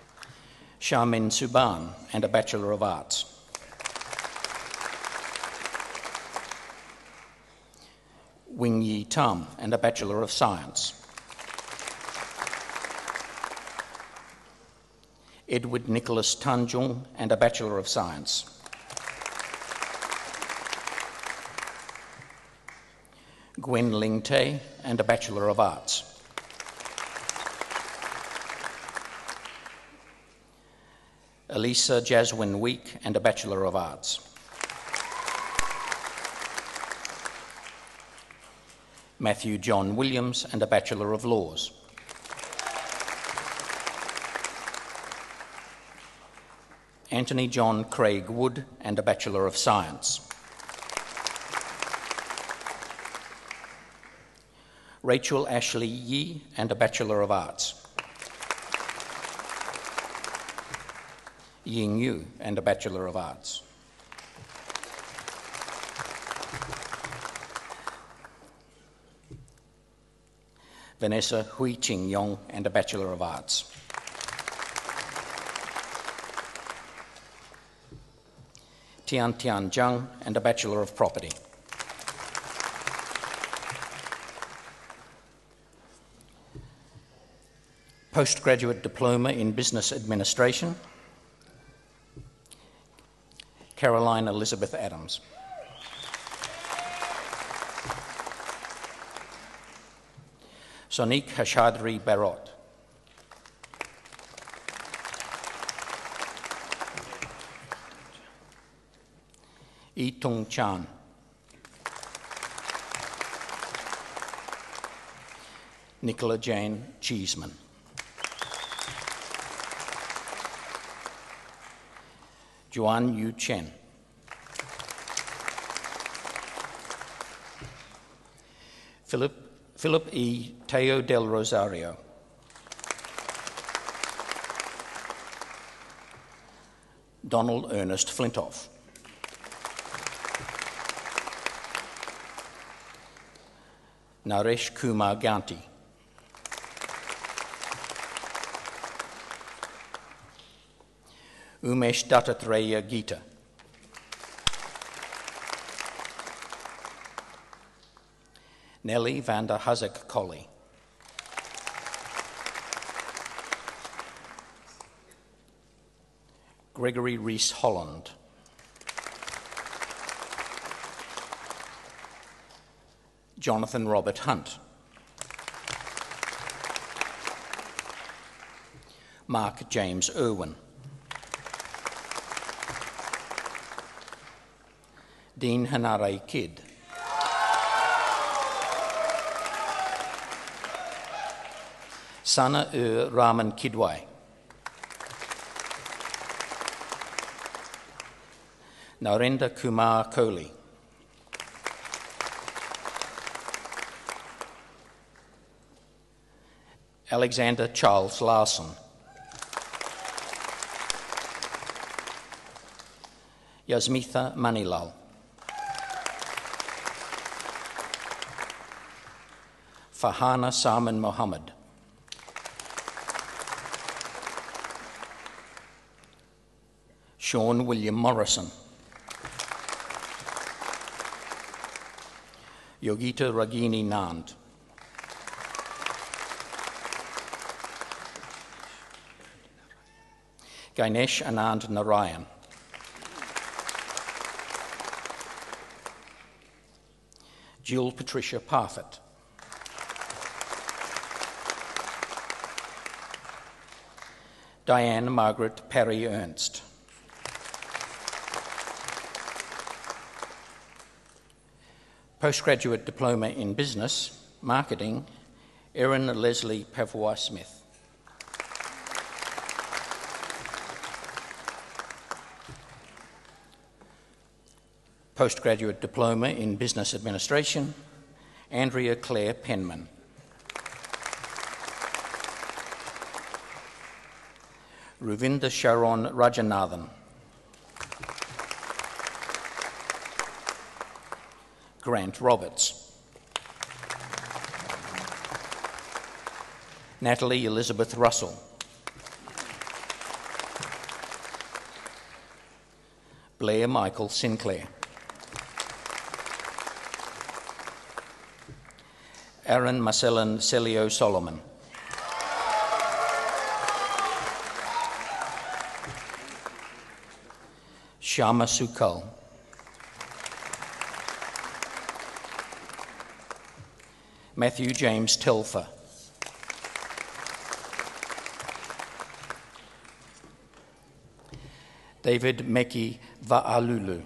Charmin Suban and a Bachelor of Arts. Wing Yi Tam and a Bachelor of Science. Edward Nicholas Tanjung and a Bachelor of Science. Gwen Ling Tay and a Bachelor of Arts. Elisa Jaswin Week and a Bachelor of Arts. Matthew John Williams and a Bachelor of Laws. Anthony John Craig Wood and a Bachelor of Science. Rachel Ashley Yee and a Bachelor of Arts. Ying Yu and a Bachelor of Arts. Vanessa Hui Ching Yong and a Bachelor of Arts. Tian Tian Zhang and a Bachelor of Property. Postgraduate Diploma in Business Administration, Caroline Elizabeth Adams. Sonique Hashadri Barot. Yi Tung Chan. Nicola Jane Cheeseman. Juan Yu Chen. Philip E. Teo del Rosario. Donald Ernest Flintoff. Naresh Kumar Ganti. Umesh Dattatreya Gita. Nellie Vander Hazek Colley. Gregory Rees Holland. Jonathan Robert Hunt. Mark James Irwin. Dean Hanare Kidd. Sana Raman Kidwai. Narendra Kumar Kohli. Alexander Charles Larson. Yasmitha Manilal. Fahana Salman Mohammed. Sean William Morrison. Yogita Ragini Nand. Ganesh Anand Narayan. Jill Patricia Parfit. Diane Margaret Parry Ernst. Postgraduate Diploma in Business, Marketing, Erin Leslie Pavois-Smith. Postgraduate Diploma in Business Administration, Andrea Claire Penman. Ruvinda Sharon Rajanathan. Grant Roberts. Natalie Elizabeth Russell. Blair Michael Sinclair. Aaron Marcellin Celio Solomon. Shama Sukal. Matthew James Telfer. David Meki Va'alulu.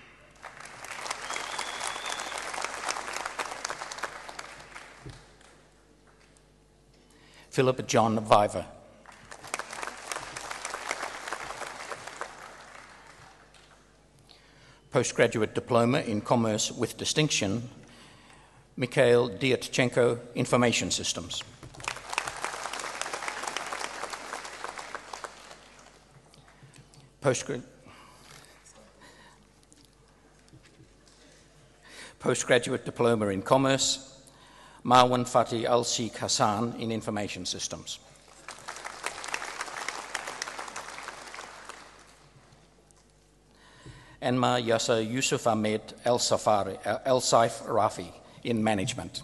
Philip John Viver. Postgraduate Diploma in Commerce with Distinction, Mikhail Diatchenko, Information Systems. Postgraduate Diploma in Commerce, Marwan Fatih Al-Sheikh Hassan in Information Systems. Anmar Yasser Yusuf Ahmed El-Saif Rafi in Management.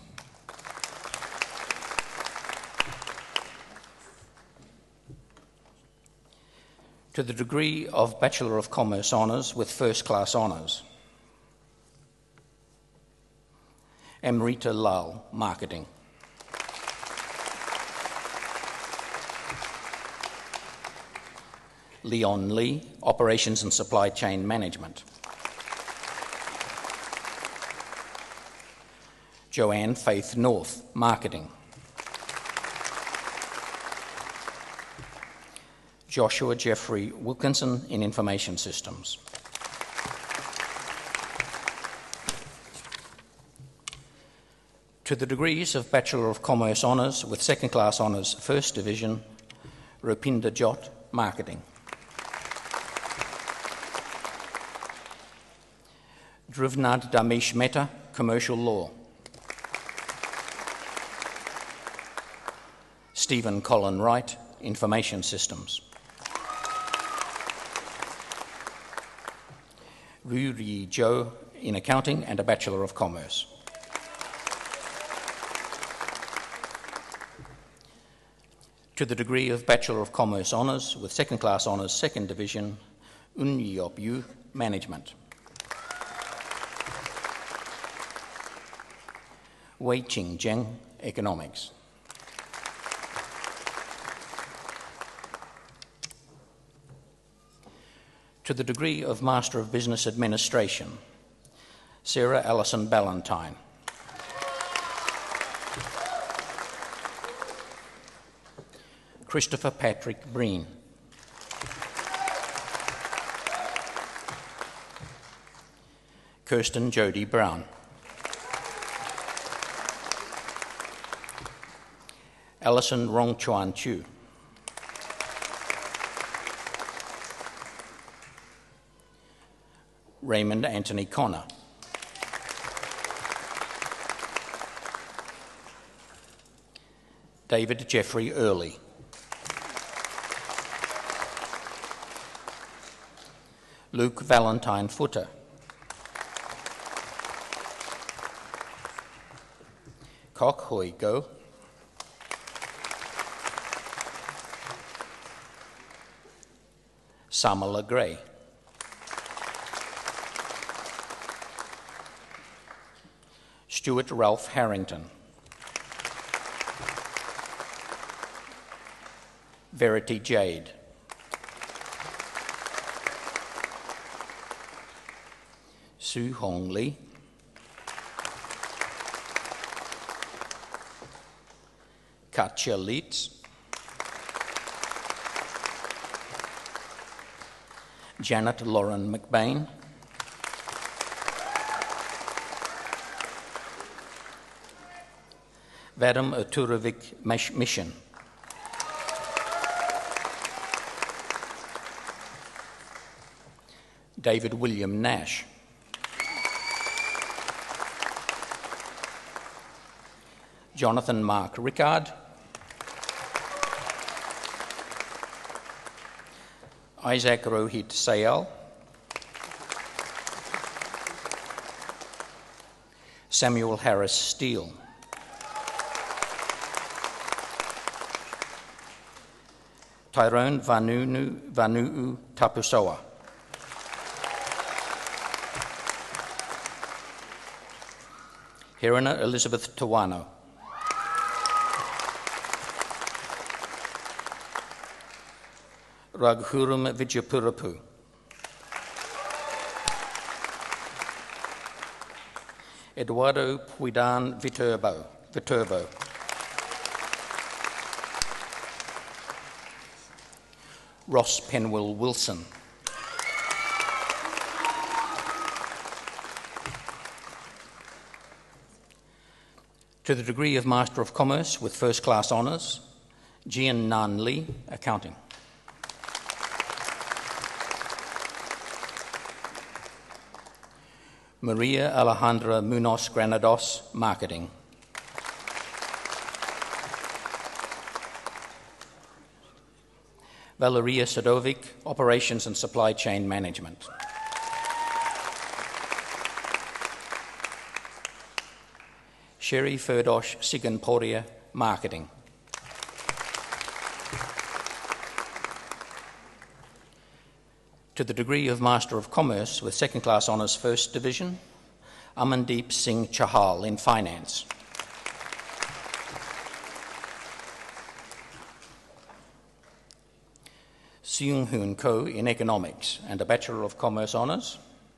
To the degree of Bachelor of Commerce Honours with First Class Honours, Amrita Lal, Marketing. Leon Lee, Operations and Supply Chain Management. Joanne Faith North, Marketing. Joshua Jeffrey Wilkinson in Information Systems. To the degrees of Bachelor of Commerce Honours with Second Class Honours First Division, Rupinder Jot, Marketing. Drivnad Damesh Mehta, Commercial Law. Stephen Colin Wright, Information Systems. Ruri Joe in Accounting and a Bachelor of Commerce. To the degree of Bachelor of Commerce Honours with Second Class Honours Second Division, Unyop Yu, Management. Wei Ching Zheng, Economics. To the degree of Master of Business Administration, Sarah Allison Ballantyne. Christopher Patrick Breen. Kirsten Jody Brown. Alison Rong Chuan Chu. Raymond Anthony Connor. David Jeffrey Early. Luke Valentine Footer. Kok Hui Go. Samala Gray. Stuart Ralph Harrington. Verity Jade. Su Hong Lee. Katja Leitz. Janet Lauren McBain. Vadim Uturovic Mission. David William Nash. Jonathan Mark Rickard. Isaac Rohit Sayal. Samuel Harris Steele. Tyrone Vanu'u Tapusoa. Herina Elizabeth Tawano. Raghuram Vijayapurapu. Eduardo Puidan Viterbo. Ross Penwell Wilson. To the degree of Master of Commerce with First Class Honours, Jian Nan Lee, Accounting. Maria Alejandra Munoz Granados, Marketing. Valeria Sadovic, Operations and Supply Chain Management. Sherry Ferdosh Siganporia, Marketing. To the degree of Master of Commerce with Second Class Honours First Division, Amandeep Singh Chahal in Finance. Seung Hoon Ko in Economics and a Bachelor of Commerce Honours.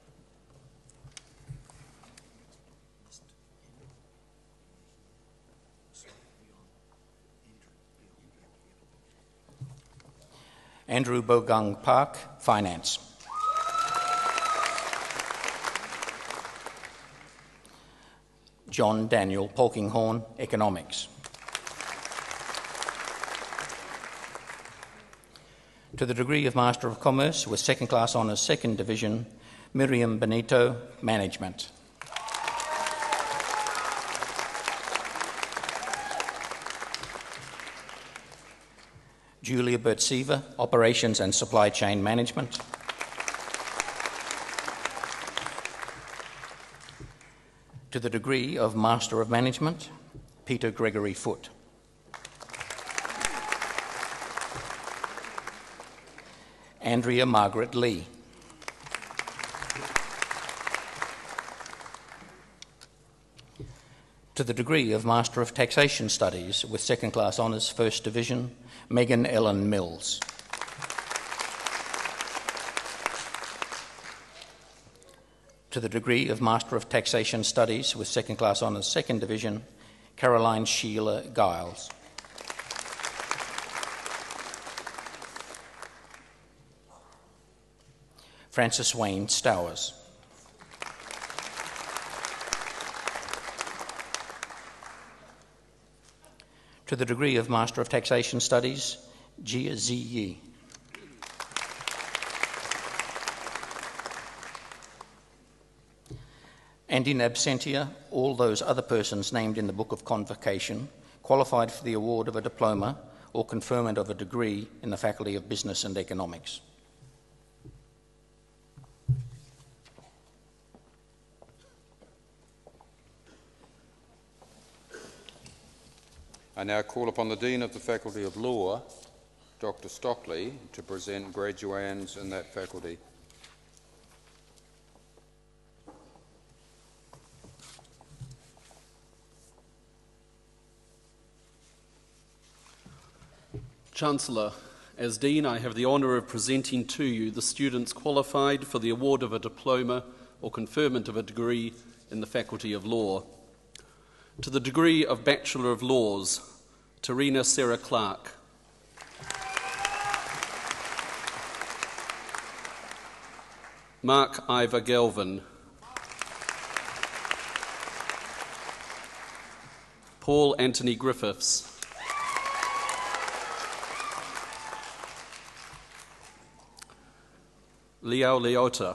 Andrew Bogang Park, Finance. John Daniel Polkinghorn, Economics. To the degree of Master of Commerce with Second Class Honours Second Division, Miriam Benito, Management. Julia Bertsiva, Operations and Supply Chain Management. To the degree of Master of Management, Peter Gregory Foote. Andrea Margaret Lee. To the degree of Master of Taxation Studies with Second Class Honours First Division, Megan Ellen Mills. To the degree of Master of Taxation Studies with Second Class Honours Second Division, Caroline Sheila Giles. Francis Wayne Stowers. To the degree of Master of Taxation Studies, Jia Ziyi. And in absentia, all those other persons named in the Book of Convocation qualified for the award of a diploma or conferment of a degree in the Faculty of Business and Economics. I now call upon the Dean of the Faculty of Law, Dr. Stockley, to present graduands in that faculty. Chancellor, as Dean, I have the honour of presenting to you the students qualified for the award of a diploma or conferment of a degree in the Faculty of Law. To the degree of Bachelor of Laws, Tarina Sarah Clark. Mark Ivor Galvin. Paul Anthony Griffiths. Leo Leota.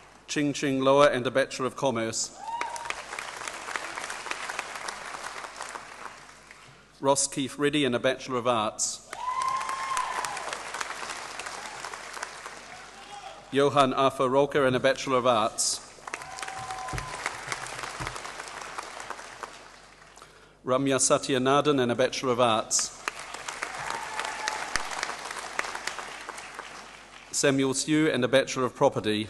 Ching Ching Loa and a Bachelor of Commerce. Ross Keith Reddy and a Bachelor of Arts. Johan Arthur Rolker and a Bachelor of Arts. Ramya Satyanardan and a Bachelor of Arts. Samuel Stew and a Bachelor of Property.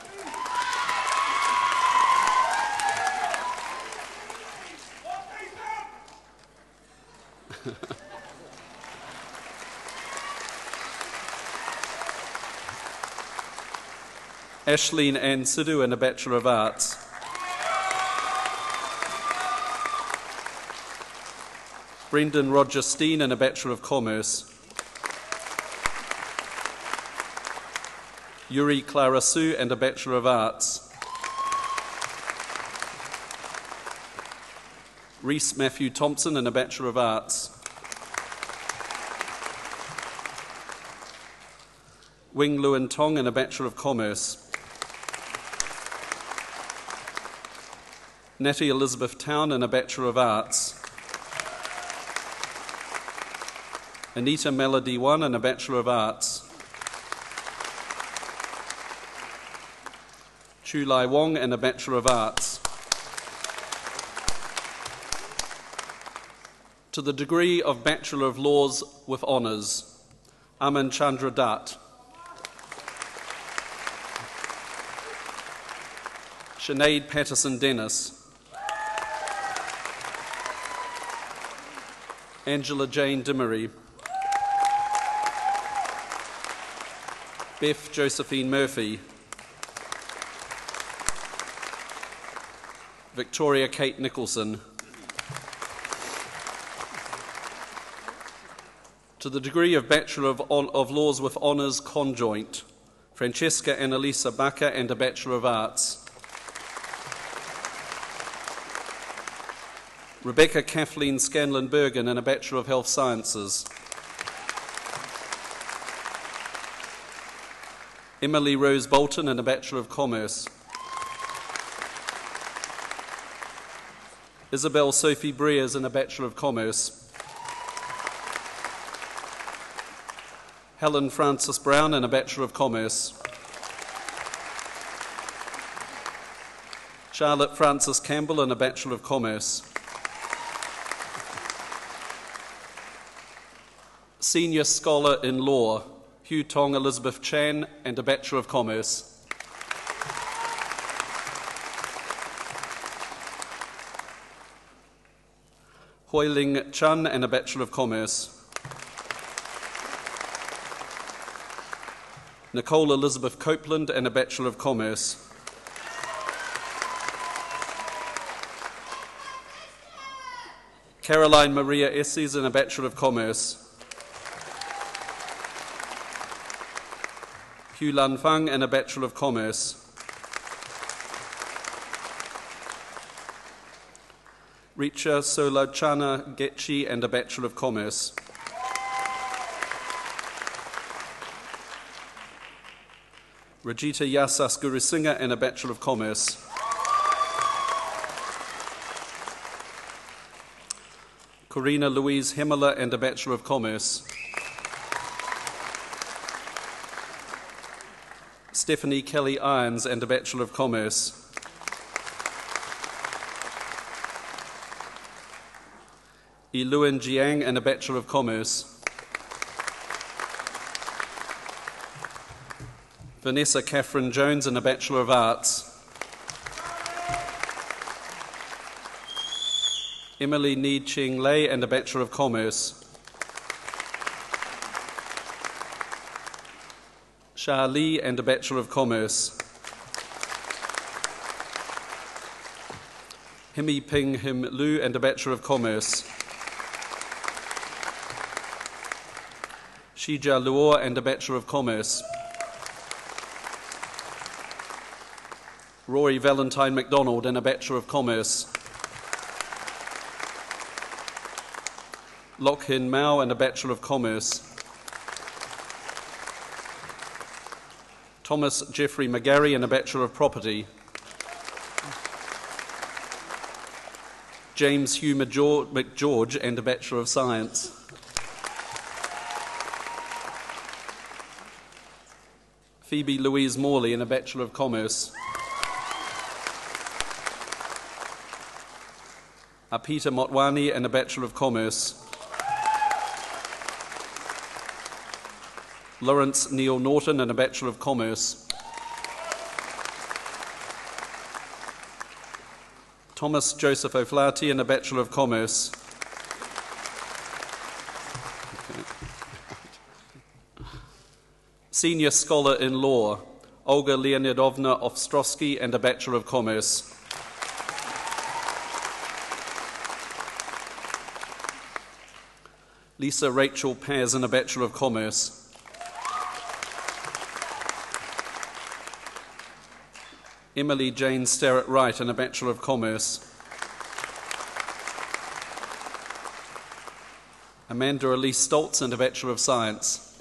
Ashleen Ann Sidhu and a Bachelor of Arts. Brendan Roger Steen and a Bachelor of Commerce. Yuri Clara Sue and a Bachelor of Arts. Reese Matthew Thompson and a Bachelor of Arts. Wing Luen Tong and a Bachelor of Commerce. Natty Elizabeth Town and a Bachelor of Arts. Anita Melody One and a Bachelor of Arts. Chu Lai Wong and a Bachelor of Arts. To the degree of Bachelor of Laws with Honours, Aman Chandra Dutt. Sinead Patterson Dennis. Angela Jane Dimmery. Beth Josephine Murphy. Victoria Kate Nicholson. To the degree of Bachelor of Laws with Honours Conjoint, Francesca Annalisa Baca and a Bachelor of Arts. Rebecca Kathleen Scanlon Bergen and a Bachelor of Health Sciences. Emily Rose Bolton and a Bachelor of Commerce. Isabel Sophie Breers and a Bachelor of Commerce. Helen Frances Brown and a Bachelor of Commerce. Charlotte Frances Campbell and a Bachelor of Commerce. Senior Scholar in Law, Hugh Tong Elizabeth Chan and a Bachelor of Commerce. Hoi Ling Chun and a Bachelor of Commerce. Nicole Elizabeth Copeland and a Bachelor of Commerce. Caroline Maria Esses and a Bachelor of Commerce. Hugh Lan Fang and a Bachelor of Commerce. Richa Solachana Getchi and a Bachelor of Commerce. Rajita Yasas Gurusingha and a Bachelor of Commerce. Corina Louise Hemmeler and a Bachelor of Commerce. Stephanie Kelly Irons and a Bachelor of Commerce. Iluan Jiang and a Bachelor of Commerce. Vanessa Catherine Jones and a Bachelor of Arts. Emily Ni Ching Lei and a Bachelor of Commerce. Shah Lee and a Bachelor of Commerce. Himi Ping Him Lu and a Bachelor of Commerce. Shija Luo and a Bachelor of Commerce. Rory Valentine MacDonald and a Bachelor of Commerce. Lok Hin Mao and a Bachelor of Commerce. Thomas Jeffrey McGarry and a Bachelor of Property. James Hugh McGeorge and a Bachelor of Science. Phoebe Louise Morley and a Bachelor of Commerce. Peter Motwani and a Bachelor of Commerce. Lawrence Neil Norton and a Bachelor of Commerce. Thomas Joseph O'Flaherty and a Bachelor of Commerce. Senior Scholar in Law, Olga Leonidovna Ostrowski and a Bachelor of Commerce. Lisa Rachel Paz and a Bachelor of Commerce. Emily Jane Starrett Wright and a Bachelor of Commerce. Amanda Elise Stoltz and a Bachelor of Science.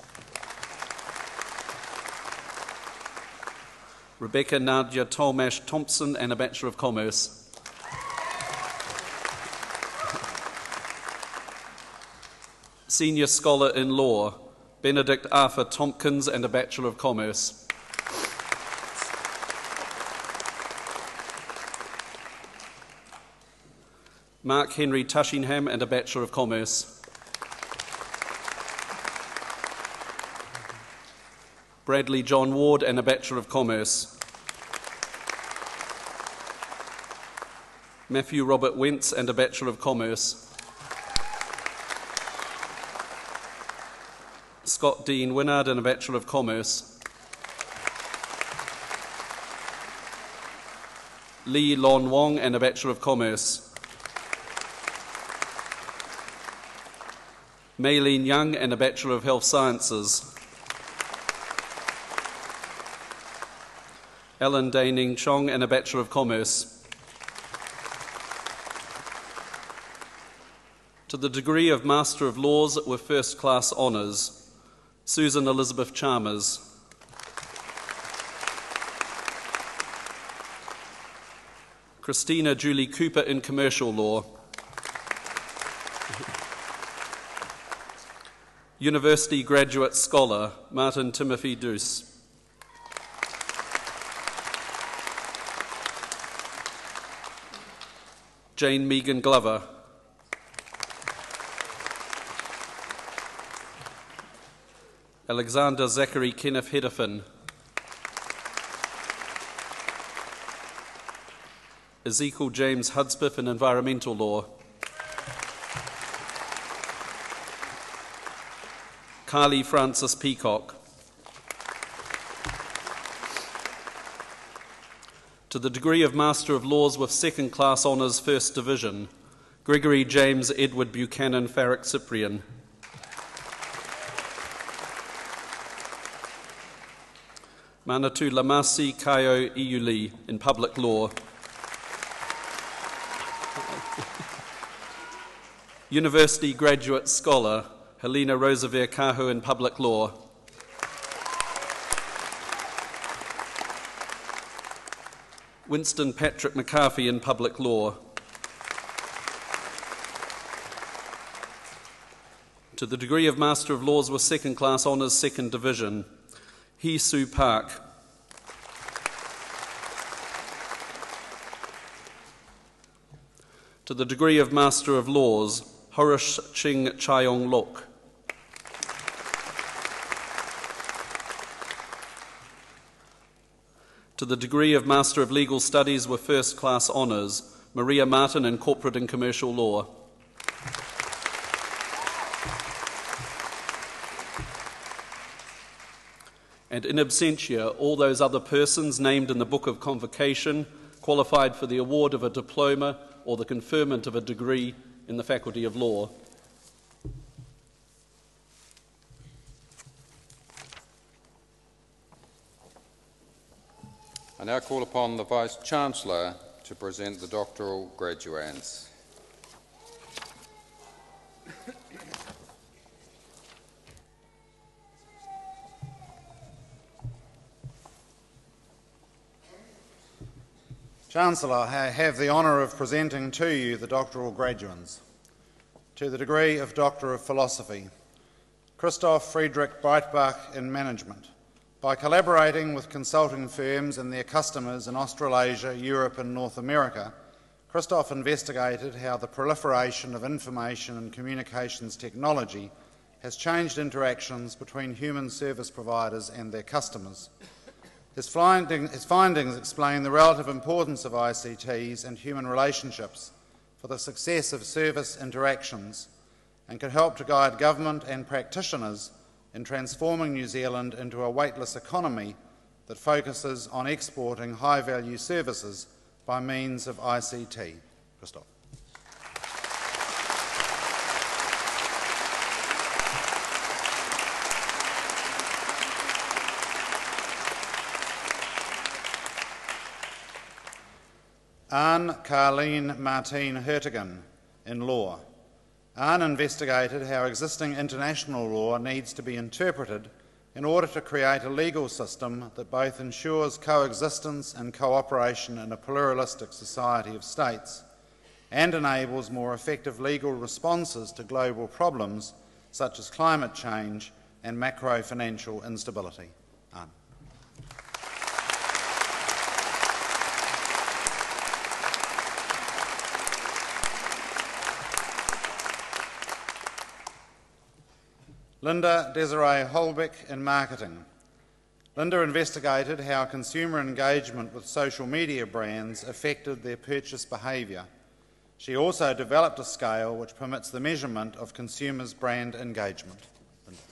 Rebecca Nadia Tolmash Thompson and a Bachelor of Commerce. Senior Scholar in Law, Benedict Arthur Tompkins and a Bachelor of Commerce. Mark Henry Tushingham and a Bachelor of Commerce. Bradley John Ward and a Bachelor of Commerce. Matthew Robert Wentz and a Bachelor of Commerce. Scott Dean Wynnard and a Bachelor of Commerce. Lee Lon Wong and a Bachelor of Commerce. Maylene Young and a Bachelor of Health Sciences. Alan Daining Chong and a Bachelor of Commerce. To the degree of Master of Laws with First Class Honours, Susan Elizabeth Chalmers. Christina Julie Cooper in Commercial Law. University Graduate Scholar, Martin Timothy Doose. Jane Megan Glover. Alexander Zachary Kenneth Hedefin. Ezekiel James Hudspeth in Environmental Law. Carly Francis Peacock. To the degree of Master of Laws with Second Class Honours First Division, Gregory James Edward Buchanan Farrick Cyprian. Manatu Lamasi Kaio Iuli in Public Law. University Graduate Scholar, Helena Roosevelt Kahu in Public Law. Winston Patrick McCarthy in Public Law. To the degree of Master of Laws with Second Class Honours Second Division, Hee Soo Park. To the degree of Master of Laws, Horace Ching Chayong Lok. To the degree of Master of Legal Studies with First Class Honours, Maria Martin in Corporate and Commercial Law. And in absentia, all those other persons named in the Book of Convocation qualified for the award of a diploma or the conferment of a degree in the Faculty of Law. I now call upon the Vice-Chancellor to present the doctoral graduands. Chancellor, I have the honour of presenting to you the doctoral graduates. To the degree of Doctor of Philosophy, Christoph Friedrich Breitbach in Management. By collaborating with consulting firms and their customers in Australasia, Europe and North America, Christoph investigated how the proliferation of information and communications technology has changed interactions between human service providers and their customers. His findings explain the relative importance of ICTs and human relationships for the success of service interactions and can help to guide government and practitioners in transforming New Zealand into a weightless economy that focuses on exporting high-value services by means of ICT. Christoph. Anne Carleen Martine Hertigan in Law. Anne investigated how existing international law needs to be interpreted in order to create a legal system that both ensures coexistence and cooperation in a pluralistic society of states and enables more effective legal responses to global problems such as climate change and macro-financial instability. Anne. Linda Desiree Holbeck in Marketing. Linda investigated how consumer engagement with social media brands affected their purchase behaviour. She also developed a scale which permits the measurement of consumers' brand engagement. Linda.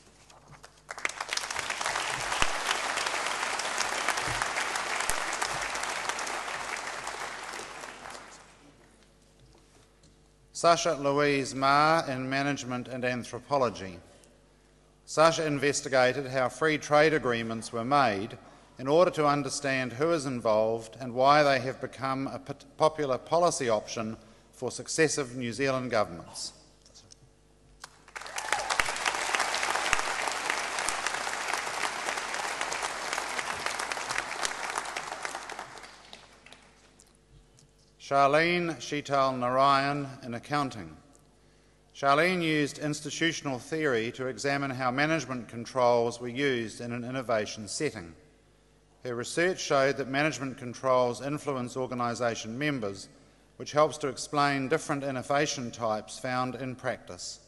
Sasha Louise Ma in Management and Anthropology. Sasha investigated how free trade agreements were made in order to understand who is involved and why they have become a popular policy option for successive New Zealand governments. Charlene Sheetal Narayan in Accounting. Charlene used institutional theory to examine how management controls were used in an innovation setting. Her research showed that management controls influence organisation members, which helps to explain different innovation types found in practice.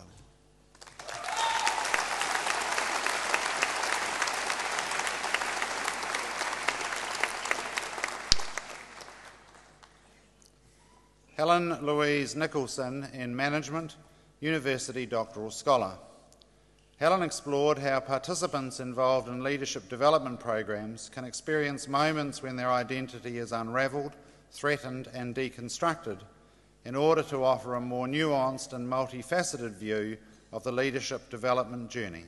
Helen Louise Nicholson in Management, University Doctoral Scholar. Helen explored how participants involved in leadership development programs can experience moments when their identity is unravelled, threatened and deconstructed in order to offer a more nuanced and multifaceted view of the leadership development journey.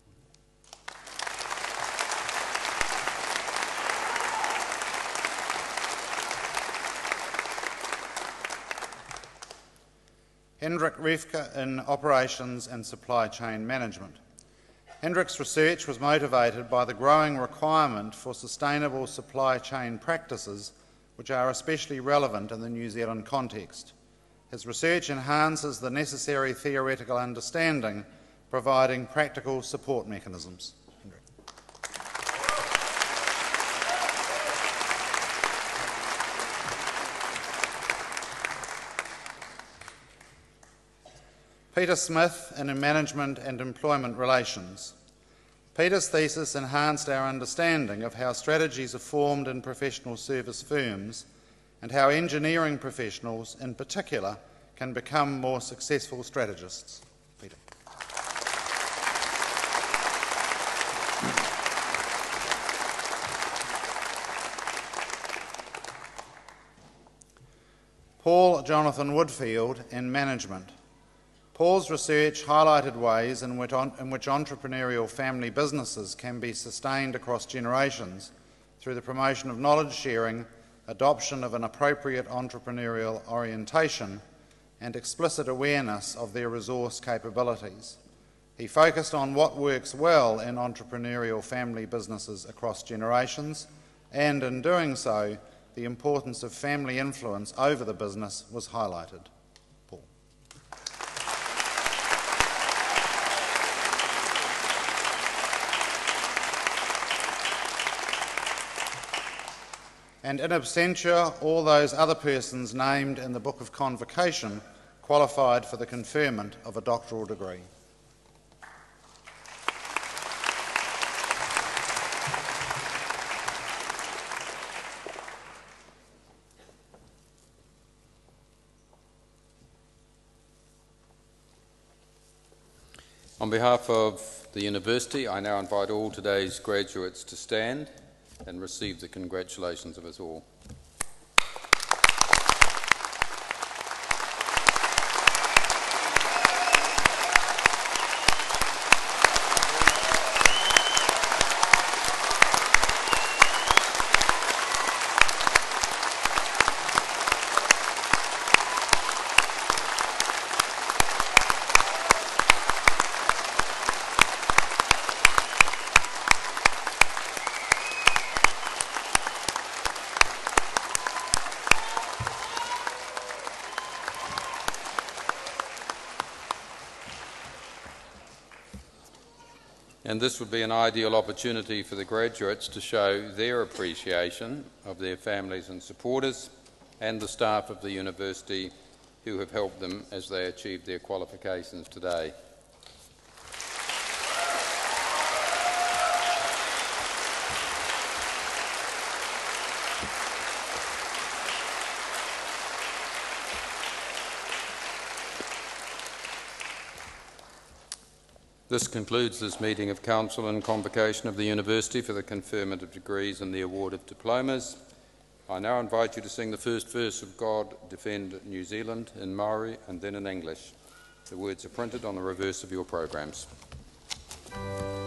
Hendrik Riefke in Operations and Supply Chain Management. Hendrik's research was motivated by the growing requirement for sustainable supply chain practices, which are especially relevant in the New Zealand context. His research enhances the necessary theoretical understanding, providing practical support mechanisms. Peter Smith in Management and Employment Relations. Peter's thesis enhanced our understanding of how strategies are formed in professional service firms and how engineering professionals in particular can become more successful strategists. Peter. Paul Jonathan Woodfield in Management. Paul's research highlighted ways in which entrepreneurial family businesses can be sustained across generations through the promotion of knowledge sharing, adoption of an appropriate entrepreneurial orientation, and explicit awareness of their resource capabilities. He focused on what works well in entrepreneurial family businesses across generations, and in doing so, the importance of family influence over the business was highlighted. Paul. And in absentia, all those other persons named in the Book of Convocation qualified for the conferment of a doctoral degree. On behalf of the University, I now invite all today's graduates to stand and receive the congratulations of us all. And this would be an ideal opportunity for the graduates to show their appreciation of their families and supporters and the staff of the University who have helped them as they achieve their qualifications today. This concludes this meeting of Council and Convocation of the University for the conferment of degrees and the award of diplomas. I now invite you to sing the first verse of God Defend New Zealand in Maori and then in English. The words are printed on the reverse of your programs.